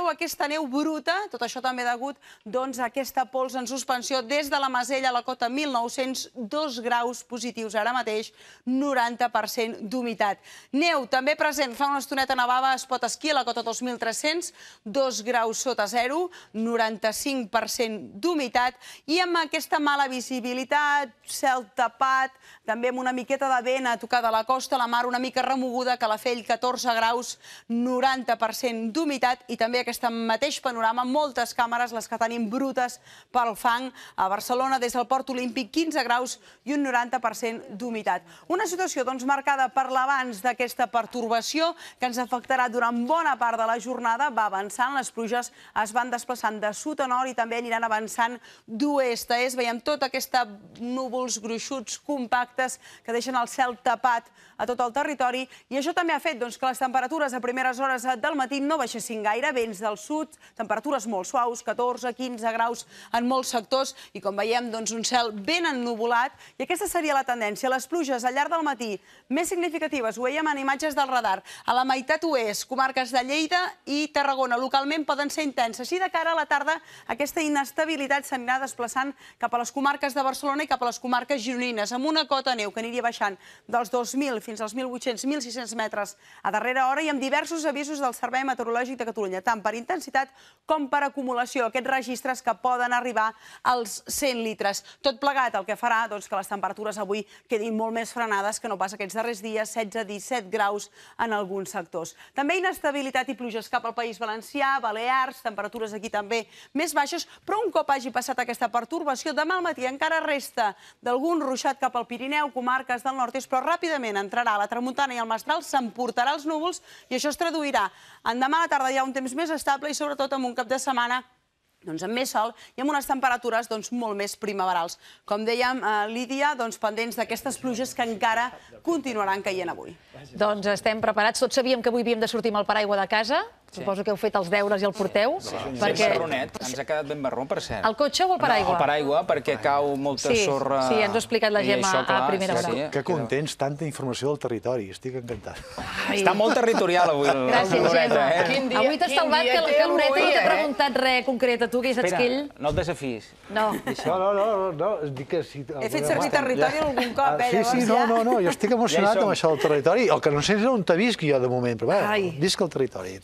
[SPEAKER 8] veieu aquesta neu bruta, tot això també degut doncs, a aquesta pols en suspensió des de la Masella a la cota mil nou-cents, dos graus positius ara mateix, noranta per cent d'humitat. Neu també present, fa una estoneta nevava a Espot Esquí a la cota dos mil tres-cents, dos graus sota zero, noranta-cinc per cent d'humitat, i amb aquesta mala visibilitat, cel tapat, també amb una miqueta de vent a tocar de la costa, la mar una mica remoguda, Calafell, catorze graus, noranta per cent d'humitat, i també aquest mateix panorama, moltes càmeres, les que tenim brutes pel fang, a Barcelona, des del Port Olímpic, quinze graus i un noranta per cent d'humitat. Una situació doncs, marcada per l'abans d'aquesta pertorbació que ens afectarà durant bona part de la jornada, va avançant, les pluges es van desplaçant de sud a nord i també aniran avançant d'oest a est. Veiem tota aquesta núvols gruixuts, compactes, que deixen el cel tapat a tot el territori, i això també ha fet doncs, que les temperatures a primeres hores del matí no baixessin gaire, vents del sud, temperatures molt suaus, catorze, quinze graus en molts sectors, i com veiem, doncs, un cel ben ennuvolat, i aquesta seria la tendència. Les pluges al llarg del matí més significatives, ho veiem en imatges del radar, a la meitat oest, comarques de Lleida i Tarragona, localment poden ser intenses, i de cara a la tarda aquesta inestabilitat s'anirà desplaçant cap a les comarques de Barcelona i cap a les comarques gironines, amb una cota neu que aniria baixant dels dos mil fins als mil vuit-cents mil sis-cents metres a darrera hora, i amb diversos avisos del Servei Meteorològic de Catalunya, tant per intensitat com per acumulació, aquests registres que poden arribar als cent litres. Tot plegat el que farà doncs, que les temperatures avui quedin molt més frenades que no pas aquests darrers dies, setze a disset graus en alguns sectors. També inestabilitat i pluges cap al País Valencià, Balears, temperatures aquí també més baixes, però un cop hagi passat aquesta pertorbació, demà al matí encara resta d'algun ruixat cap al Pirineu, comarques del nord-est, però ràpidament entrarà a la tramuntana i al mestral, s'emportarà els núvols i això es traduirà en demà a la tarda hi ha un temps més estable i sobretot amb un cap de setmana doncs, amb més sol i amb unes temperatures doncs, molt més primaverals. Com dèiem, eh, Lídia, doncs, pendents d'aquestes pluges que encara continuaran caient avui.
[SPEAKER 1] Doncs estem preparats. Tots sabíem que avui havíem de sortir amb el paraigua de casa. Suposo que heu fet els deures i el porteu.
[SPEAKER 2] Perquè marronet, ens ha quedat ben marró, per cert.
[SPEAKER 1] El cotxe o el paraigua?
[SPEAKER 2] El paraigua, perquè cau molta sorra...
[SPEAKER 1] Sí, ens ho ha explicat la Gemma a primera hora.
[SPEAKER 5] Que contents, tanta informació del territori, estic encantat.
[SPEAKER 2] Està molt territorial avui el Loreta, eh?
[SPEAKER 1] Avui t'has salvat que l'Oreta no t'ha preguntat res concret a tu, que saps que ell...
[SPEAKER 2] No el desafís.
[SPEAKER 1] No.
[SPEAKER 5] No, no, no, dic que sí...
[SPEAKER 8] He fet servir territori algun cop, eh?
[SPEAKER 5] Sí, sí, no, no, no, jo estic emocionat amb això del territori. El que no sé és on te visc jo de moment, però bé, visc el territori.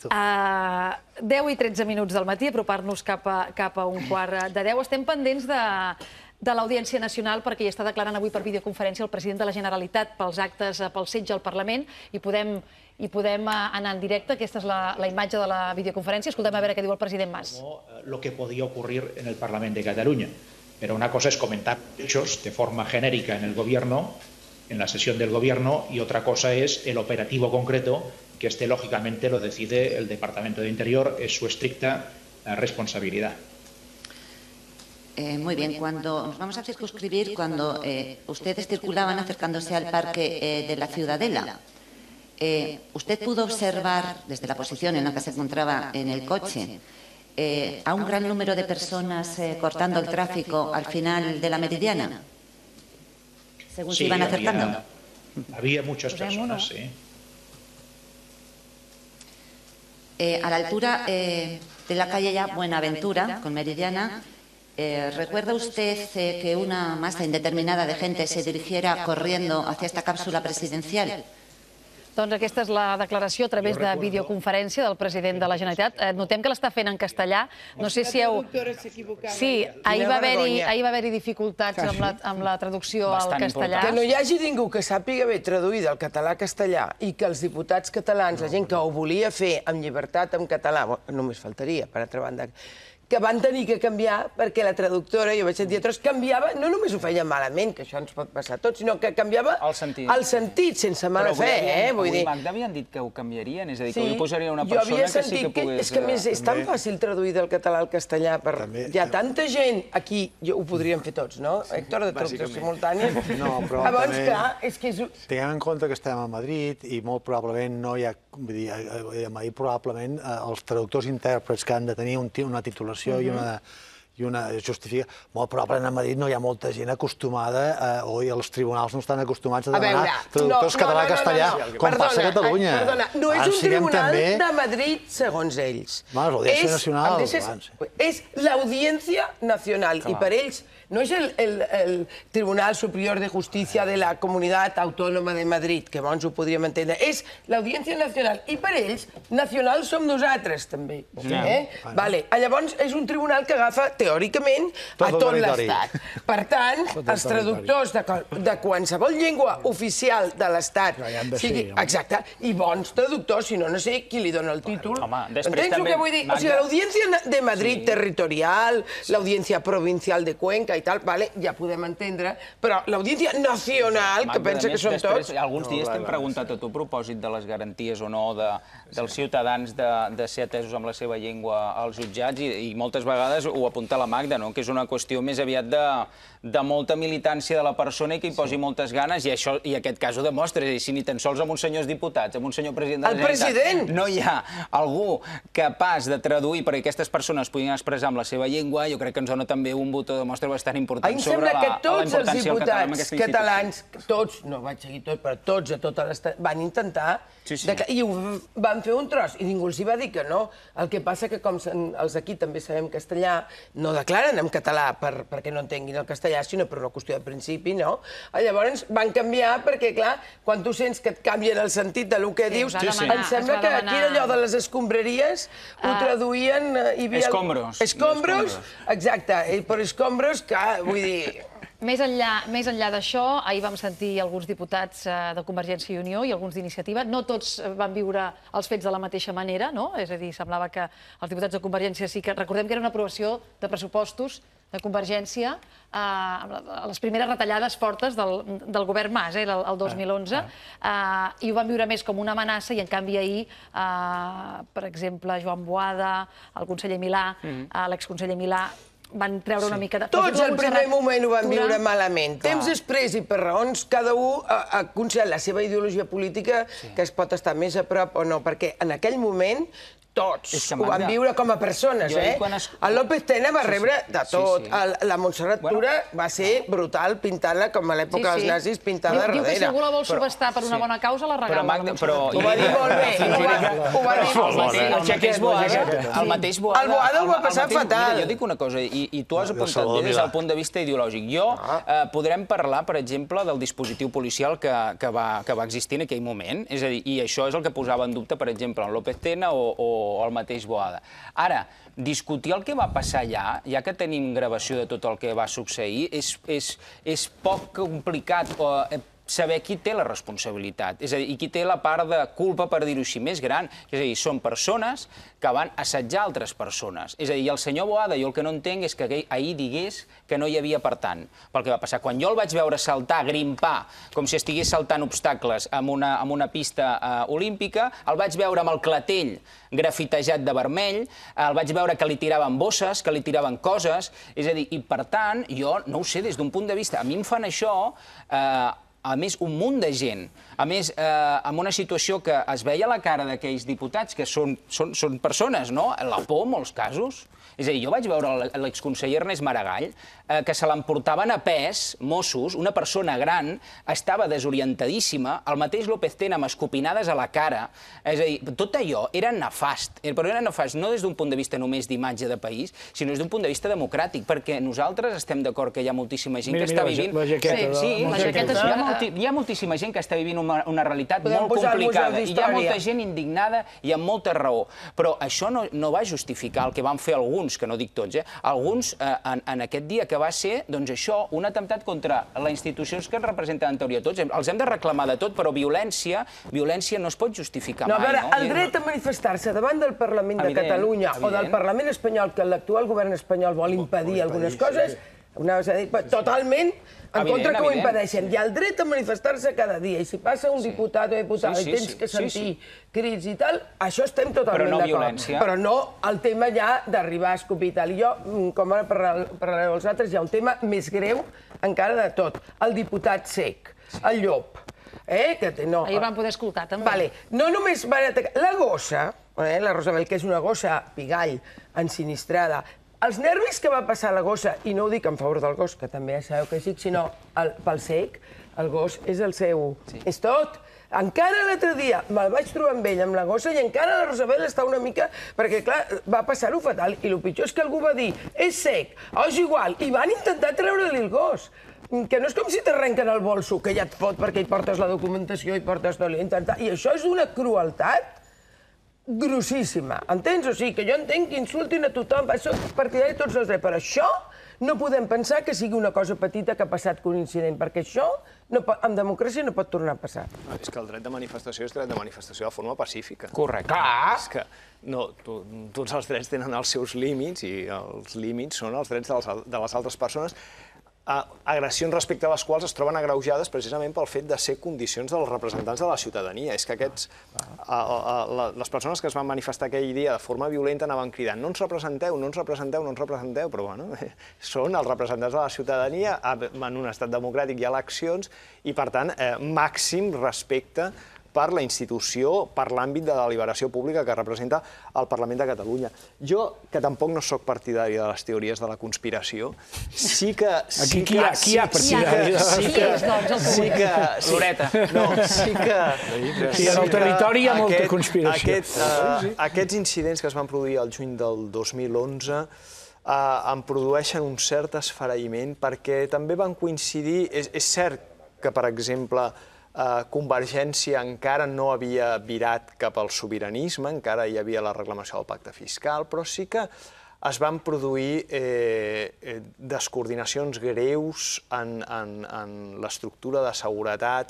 [SPEAKER 1] deu i tretze minuts del matí, apropar-nos cap a un quart de deu. Estem pendents de l'Audiència Nacional perquè hi està declarant avui per videoconferència el president de la Generalitat pels actes, pel setge al Parlament, i podem i podem anar en directe. Aquesta és la imatge de la videoconferència. Escoltem a veure què diu el president Mas.
[SPEAKER 9] Lo que podía ocurrir en el Parlamento de Cataluña. Pero una cosa es comentar hechos de forma genérica en el Gobierno, en la sesión del Gobierno, y otra cosa es el operativo concreto, que este lógicamente lo decide el Departamento de Interior, es su estricta responsabilidad.
[SPEAKER 10] Eh, muy bien, cuando nos vamos a circunscribir, cuando eh, ustedes circulaban acercándose al parque eh, de la Ciudadela, eh, ¿usted pudo observar desde la posición en la que se encontraba en el coche eh, a un gran número de personas eh, cortando el tráfico al final de la Meridiana? Según se iban acercando.
[SPEAKER 9] Había, había muchas personas, sí.
[SPEAKER 10] Eh, a la altura eh, de la calle ya Buenaventura, con Meridiana, eh, ¿recuerda usted eh, que una masa indeterminada de gente se dirigiera corriendo hacia esta cápsula presidencial?
[SPEAKER 1] Doncs aquesta és la declaració a través de videoconferència del president de la Generalitat. Notem que l'està fent en castellà. No sé si heu... Sí, ahir va haver-hi dificultats amb la traducció al castellà.
[SPEAKER 3] Que no hi hagi ningú que sàpiga bé traduir del català a castellà i que els diputats catalans, la gent que ho volia fer amb llibertat en català, només faltaria, per altra banda, que van tenir que canviar perquè la traductora, jo vaig sentir a tros, canviava, no només ho feia malament, que això ens pot passar a tots, sinó que canviava el sentit, sense mala fe, eh? Vull dir...
[SPEAKER 2] Avui Magda havien dit que ho canviarien, és a dir, que avui posaria una persona que sí que pogués...
[SPEAKER 3] És que a més és tan fàcil traduir del català al castellà, hi ha tanta gent aquí, ho podríem fer tots, no? Héctor, de traducció simultània.
[SPEAKER 5] No, però
[SPEAKER 3] llavors, clar, és que és...
[SPEAKER 5] Tinguem en compte que estem a Madrid i molt probablement no hi ha... Vull dir, a Madrid probablement els traductors intèrprets que han de tenir una titulació i una i una justifica... Molt probablement a Madrid no hi ha molta gent acostumada, o els tribunals no estan acostumats a demanar traductors català-castellà, com passa a Catalunya.
[SPEAKER 3] Perdona, no és un tribunal de Madrid, segons ells.
[SPEAKER 5] L'Audiència Nacional.
[SPEAKER 3] És l'Audiència Nacional, i per ells no és el Tribunal Superior de Justícia de la Comunitat Autònoma de Madrid, que bons ho podríem entendre, és l'Audiència Nacional, i per ells, nacional som nosaltres, també. Llavors, és un tribunal que agafa, teòricament, a tot l'Estat. Per tant, els traductors de qualsevol llengua oficial de l'Estat, exacte, i bons traductors, si no, no sé qui li dona el títol. Entens el que vull dir? O sigui, l'Audiència de Madrid territorial, l'Audiència Provincial de Cuenca i tal, ja podem entendre, però l'Audiència Nacional, que pensa que són tots...
[SPEAKER 2] Alguns dies t'hem preguntat a tu a propòsit de les garanties o no dels ciutadans de ser atesos amb la seva llengua als jutjats, i moltes vegades ho apunta la Magda, que és una qüestió més aviat de molta militància de la persona i que hi posi moltes ganes, i aquest cas ho demostra. Si ni tan sols amb uns senyors diputats, amb un senyor president de la Generalitat, no hi ha algú capaç de traduir perquè aquestes persones puguin expressar amb la seva llengua, jo crec que ens dona també un botó de mostra bastant important sobre la importància del català en aquesta institució.
[SPEAKER 3] Catalans, tots, no vaig seguir tot, però tots a tot l'estat, van intentar i ho van fer un tros, i ningú els hi va dir que no. El que passa que com els aquí també sabem castellà, no declaren en català perquè no entenguin el castellà, sinó per una qüestió de principi, no? Llavors van canviar perquè, clar, quan tu sents que et canvien el sentit del que dius, em sembla que aquí era allò de les escombraries, ho traduïen...
[SPEAKER 2] Escombros.
[SPEAKER 3] Escombros, exacte, per escombros, que vull dir...
[SPEAKER 1] Més enllà d'això, ahir vam sentir alguns diputats de Convergència i Unió i alguns d'Iniciativa. No tots van viure els fets de la mateixa manera, no? És a dir, semblava que els diputats de Convergència sí que... Recordem que era una aprovació de pressupostos de Convergència a les primeres retallades fortes del govern Mas, el dos mil onze, i ho van viure més com una amenaça, i en canvi ahir, per exemple, Joan Boada, el conseller Milà, l'exconseller Milà, van treure una mica de...
[SPEAKER 3] Tots al primer moment ho van viure malament. Temps després i per raons, cada un ha aconsellat la seva ideologia política que es pot estar més a prop o no, perquè en aquell moment tots ho van viure com a persones, eh? El López Tena va rebre de tot. La Montserrat Tura va ser brutal pintant-la com a l'època dels nazis, pintada darrere.
[SPEAKER 1] Diu que si algú la vol subestar per una bona causa, la regala.
[SPEAKER 3] Ho va dir molt bé. Ho va dir molt bé.
[SPEAKER 2] El mateix Boada...
[SPEAKER 3] El Boada ho va passar fatal.
[SPEAKER 2] Jo dic una cosa, i tu has apuntat bé des del punt de vista ideològic. Jo podrem parlar, per exemple, del dispositiu policial que va existir en aquell moment, és a dir, i això és el que posava en dubte, per exemple, el López Tena o o el mateix Boada. Ara, discutir el que va passar allà, ja que tenim gravació de tot el que va succeir, és poc complicat saber qui té la responsabilitat, és a dir, i qui té la part de culpa, per dir-ho així, més gran. És a dir, són persones que van assetjar altres persones. És a dir, el senyor Boada, jo el que no entenc és que ahir digués que no hi havia per tant, pel que va passar. Quan jo el vaig veure saltar, grimpar, com si estigués saltant obstacles en una pista olímpica, el vaig veure amb el clatell grafitejat de vermell, el vaig veure que li tiraven bosses, que li tiraven coses, és a dir, i per tant, jo no ho sé, des d'un punt de vista, a mi em fan això... A més, un munt de gent, a més, en una situació que es veia a la cara d'aquells diputats, que són persones, no? La por, en molts casos. És a dir, jo vaig veure l'exconseller Ernest Maragall, que se l'emportaven a pes, Mossos, una persona gran, estava desorientadíssima, el mateix López Tena amb escopinades a la cara. És a dir, tot allò era nefast, però era nefast no des d'un punt de vista només d'imatge de país, sinó des d'un punt de vista democràtic, perquè nosaltres estem d'acord que hi ha moltíssima gent que està vivint...
[SPEAKER 6] La jaqueta.
[SPEAKER 2] Sí, la jaqueta. Hi ha moltíssima gent que està vivint una realitat molt complicada, i hi ha molta gent indignada i amb molta raó, però això no va justificar el que van fer alguns, que no dic tots, alguns en aquest dia que va ser, doncs això, un atemptat contra les institucions que ens representen en teoria tots. Els hem de reclamar de tot, però violència, violència no es pot justificar mai.
[SPEAKER 3] No, a veure, el dret a manifestar-se davant del Parlament de Catalunya o del Parlament espanyol, que l'actual govern espanyol vol impedir algunes coses, totalment en contra que ho impedeixen. Hi ha el dret a manifestar-se cada dia, i si passa un diputat o diputada i tens que sentir crits i tal, això estem totalment d'acord. Però no el tema ja d'arribar a escopir i tal. I jo, com ara parlareu els altres, hi ha un tema més greu encara de tot. El diputat Cec, el Llop.
[SPEAKER 1] Ahir van poder escoltar, també.
[SPEAKER 3] No només van atacar... La gossa, la Rosabel, que és una gossa pigall, ensinistrada, els nervis que va passar la gossa, i no ho dic en favor del gos, que també ja sabeu que sí, sinó pel sec, el gos és el seu... És tot. Encara l'altre dia me'l vaig trobar amb ell, amb la gossa, i encara la Rosabel està una mica... Perquè, clar, va passar-ho fatal, i el pitjor és que algú va dir és sec, o és igual, i van intentar treure-li el gos. Que no és com si t'arrenquen el bolso, que ja et fot perquè hi portes la documentació, hi portes tot l'intentar... I això és d'una crueltat grossíssima, entens? O sigui, que jo entenc que insultin a tothom, soc partidari de tots els drets, però això no podem pensar que sigui una cosa petita que ha passat com un incident, perquè això en democràcia no pot tornar a passar.
[SPEAKER 4] És que el dret de manifestació és dret de manifestació de forma pacífica.
[SPEAKER 2] Correcte.
[SPEAKER 4] Clar! És que tots els drets tenen els seus límits i els límits són els drets de les altres persones, agressions respecte a les quals es troben agreujades precisament pel fet de ser condicions dels representants de la ciutadania. És que aquests, les persones que es van manifestar aquell dia de forma violenta anaven cridant no ens representeu, no ens representeu, no ens representeu, però bueno, són els representants de la ciutadania, en un estat democràtic hi ha eleccions i per tant màxim respecte per la institució, per l'àmbit de deliberació pública que representa el Parlament de Catalunya. Jo, que tampoc no sóc partidari de les teories de la conspiració, sí que...
[SPEAKER 6] Aquí qui hi ha partidari?
[SPEAKER 4] Sí que...
[SPEAKER 2] Loreta.
[SPEAKER 4] No, sí que...
[SPEAKER 6] I en el territori hi ha molta conspiració.
[SPEAKER 4] Aquests incidents que es van produir al juny del dos mil onze em produeixen un cert esfereïment perquè també van coincidir... És cert que, per exemple, Convergència encara no havia virat cap al sobiranisme, encara hi havia la reclamació del pacte fiscal, però sí que es van produir descoordinacions greus en l'estructura de seguretat.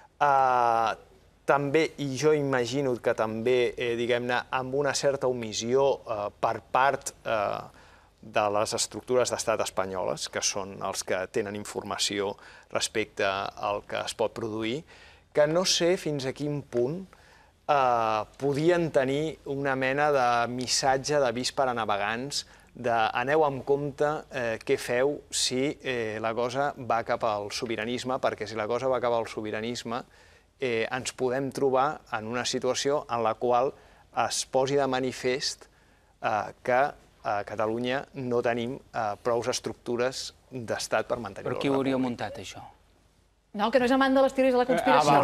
[SPEAKER 4] També, i jo imagino que també, diguem-ne, amb una certa omissió per part de les estructures d'estat espanyoles, que són els que tenen informació respecte al que es pot produir, que no sé fins a quin punt podien tenir una mena de missatge d'avís per a navegants de aneu amb compte què feu si la cosa va cap al sobiranisme, perquè si la cosa va cap al sobiranisme ens podem trobar en una situació en la qual es posi de manifest que a Catalunya no tenim prou estructures d'estat per mantenir l'ordre
[SPEAKER 2] públic. Però qui ho hauria muntat, això?
[SPEAKER 1] No, que no és amant de les teories de la conspiració.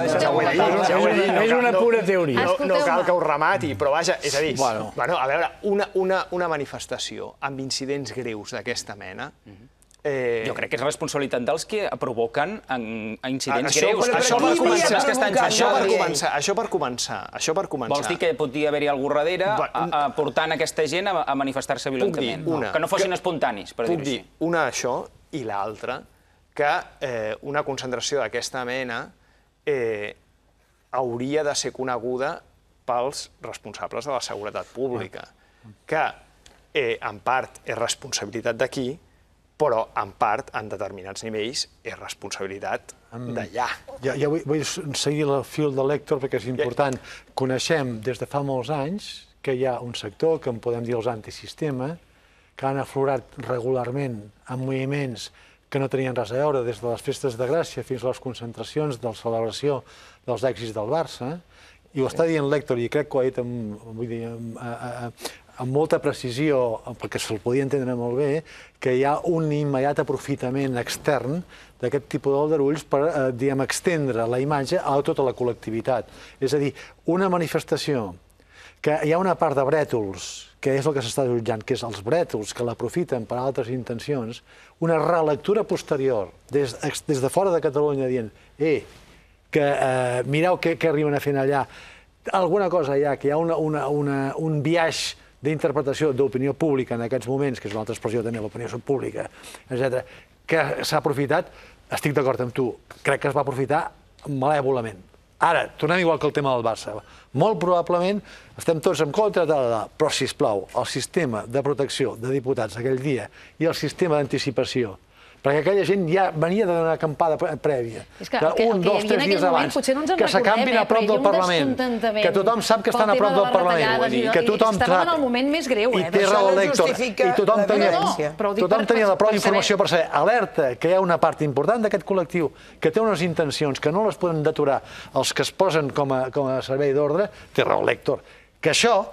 [SPEAKER 6] És una pura teoria.
[SPEAKER 4] No cal que ho remati, però vaja, és a dir, a veure, una manifestació amb incidents greus d'aquesta mena...
[SPEAKER 2] Jo crec que és responsabilitat dels que provoquen incidents greus. Això per començar.
[SPEAKER 4] Això per començar. Això per començar.
[SPEAKER 2] Vols dir que podria haver-hi algú darrere portant aquesta gent a manifestar-se violentament? Que no fossin espontanis, per dir-ho així.
[SPEAKER 4] Puc dir una, això, i l'altra, que una concentració d'aquesta mena hauria de ser coneguda pels responsables de la seguretat pública, que en part és responsabilitat d'aquí, però, en part, en determinats nivells, és responsabilitat d'allà.
[SPEAKER 5] Ja vull seguir el fil de l'Héctor, perquè és important. Coneixem des de fa molts anys que hi ha un sector, que en podem dir els antisistema, que han aflorat regularment amb moviments que no tenien res a veure, des de les festes de Gràcia fins a les concentracions de la celebració dels èxits del Barça, i ho està dient l'Héctor, i crec que ho ha dit amb molta precisió, perquè se'l podia entendre molt bé, que hi ha un immediat aprofitament extern d'aquest tipus d'aldarulls per, diguem, extendre la imatge a tota la col·lectivitat. És a dir, una manifestació que hi ha una part de brètols, que és el que s'està jutjant, que és els brètols que l'aprofiten per a altres intencions, una relectura posterior des de fora de Catalunya dient eh, que mireu què arriben a fer allà, alguna cosa hi ha, que hi ha un biaix d'interpretació d'opinió pública en aquests moments, que és una altra expressió també, l'opinió pública, etcètera, que s'ha aprofitat, estic d'acord amb tu, crec que es va aprofitar malèvolament. Ara, tornem igual que el tema del Barça. Molt probablement estem tots en contra, però, sisplau, el sistema de protecció de diputats aquell dia i el sistema d'anticipació, perquè aquella gent ja venia d'una acampada prèvia. Un, dos, tres dies abans. Que s'acampin a prop del Parlament. Que tothom sap que estan a prop del Parlament. Que tothom sap.
[SPEAKER 1] Estaven en el moment més greu, eh?
[SPEAKER 5] I té raó l'Héctor. I tothom tenia la prou informació per saber, alerta, que hi ha una part important d'aquest col·lectiu que té unes intencions que no les poden deturar els que es posen com a servei d'ordre, té raó l'Héctor. Que això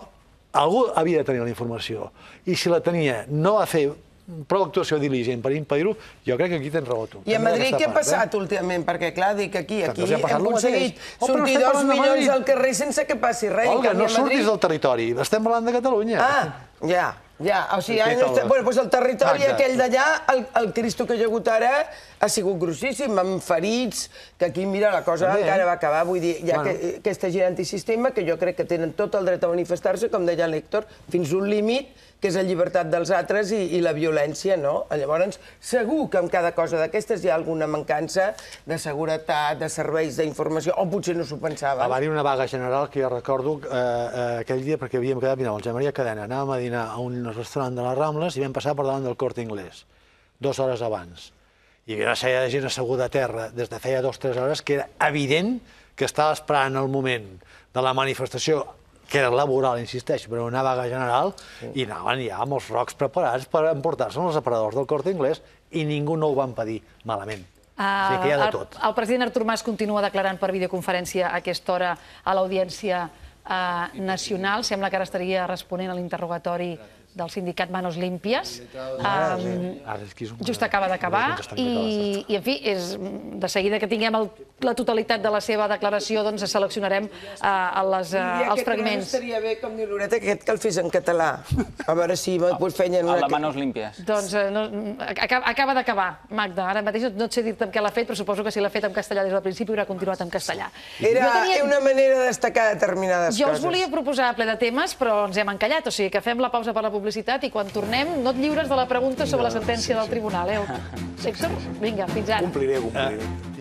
[SPEAKER 5] algú havia de tenir la informació. I si la tenia, no va fer prou actuació diligent per impedir-ho, jo crec que aquí tens raó tu.
[SPEAKER 3] I a Madrid què ha passat últimament? Perquè, clar, dic aquí, aquí
[SPEAKER 5] hem
[SPEAKER 3] aconseguit sortir dos milions al carrer sense que passi res.
[SPEAKER 5] Olga, no surtis del territori, estem parlant de Catalunya.
[SPEAKER 3] Ah, ja, ja. O sigui, bueno, doncs el territori aquell d'allà, el Cristo que hi ha hagut ara, ha sigut grossíssim, amb ferits, que aquí, mira, la cosa encara va acabar. Vull dir, hi ha aquesta gent antisistema que jo crec que tenen tot el dret a manifestar-se, com deia l'Héctor, fins un límit, que és la llibertat dels altres i la violència, no? Llavors, segur que amb cada cosa d'aquestes hi ha alguna mancança de seguretat, de serveis d'informació, o potser no s'ho pensaven.
[SPEAKER 5] Va haver una vaga general que jo recordo aquell dia perquè havíem quedat, mira, el Josep Maria Cadena, anàvem a dinar a un restaurant de les Rambles i vam passar per davant del Corte Inglés, dues hores abans. I hi havia una sèrie de gent asseguda a terra des de feia dues o tres hores que era evident que estava esperant el moment de la manifestació, que era laboral, insisteixo, però una vaga general, i anaven ja amb els rocs preparats per emportar-se els aparadors del Corte Inglés i ningú no ho va impedir malament. O sigui que hi ha de tot.
[SPEAKER 1] El president Artur Mas continua declarant per videoconferència a aquesta hora a l'Audiència Nacional. Sembla que ara estaria responent a l'interrogatori del sindicat Manos Limpias. Just acaba d'acabar i, en fi, de seguida que tinguem la totalitat de la seva declaració, doncs seleccionarem els fragments.
[SPEAKER 3] I estaria bé, com diu Loreta, que el fes en català. A veure si feien una...
[SPEAKER 2] A la Manos Limpias.
[SPEAKER 1] Doncs acaba d'acabar, Magda. Ara mateix no et sé dir-te amb què l'ha fet, però suposo que si l'ha fet en castellà des del principi haurà continuat en castellà.
[SPEAKER 3] Era una manera de destacar determinades coses.
[SPEAKER 1] Jo us volia proposar ple de temes, però ens hem encallat, o sigui que fem la pausa per la publicitat i quan tornem no et lliures de la pregunta sobre la sentència del tribunal, eh? Héctor? Vinga, fins ara.
[SPEAKER 5] Compliré, compliré.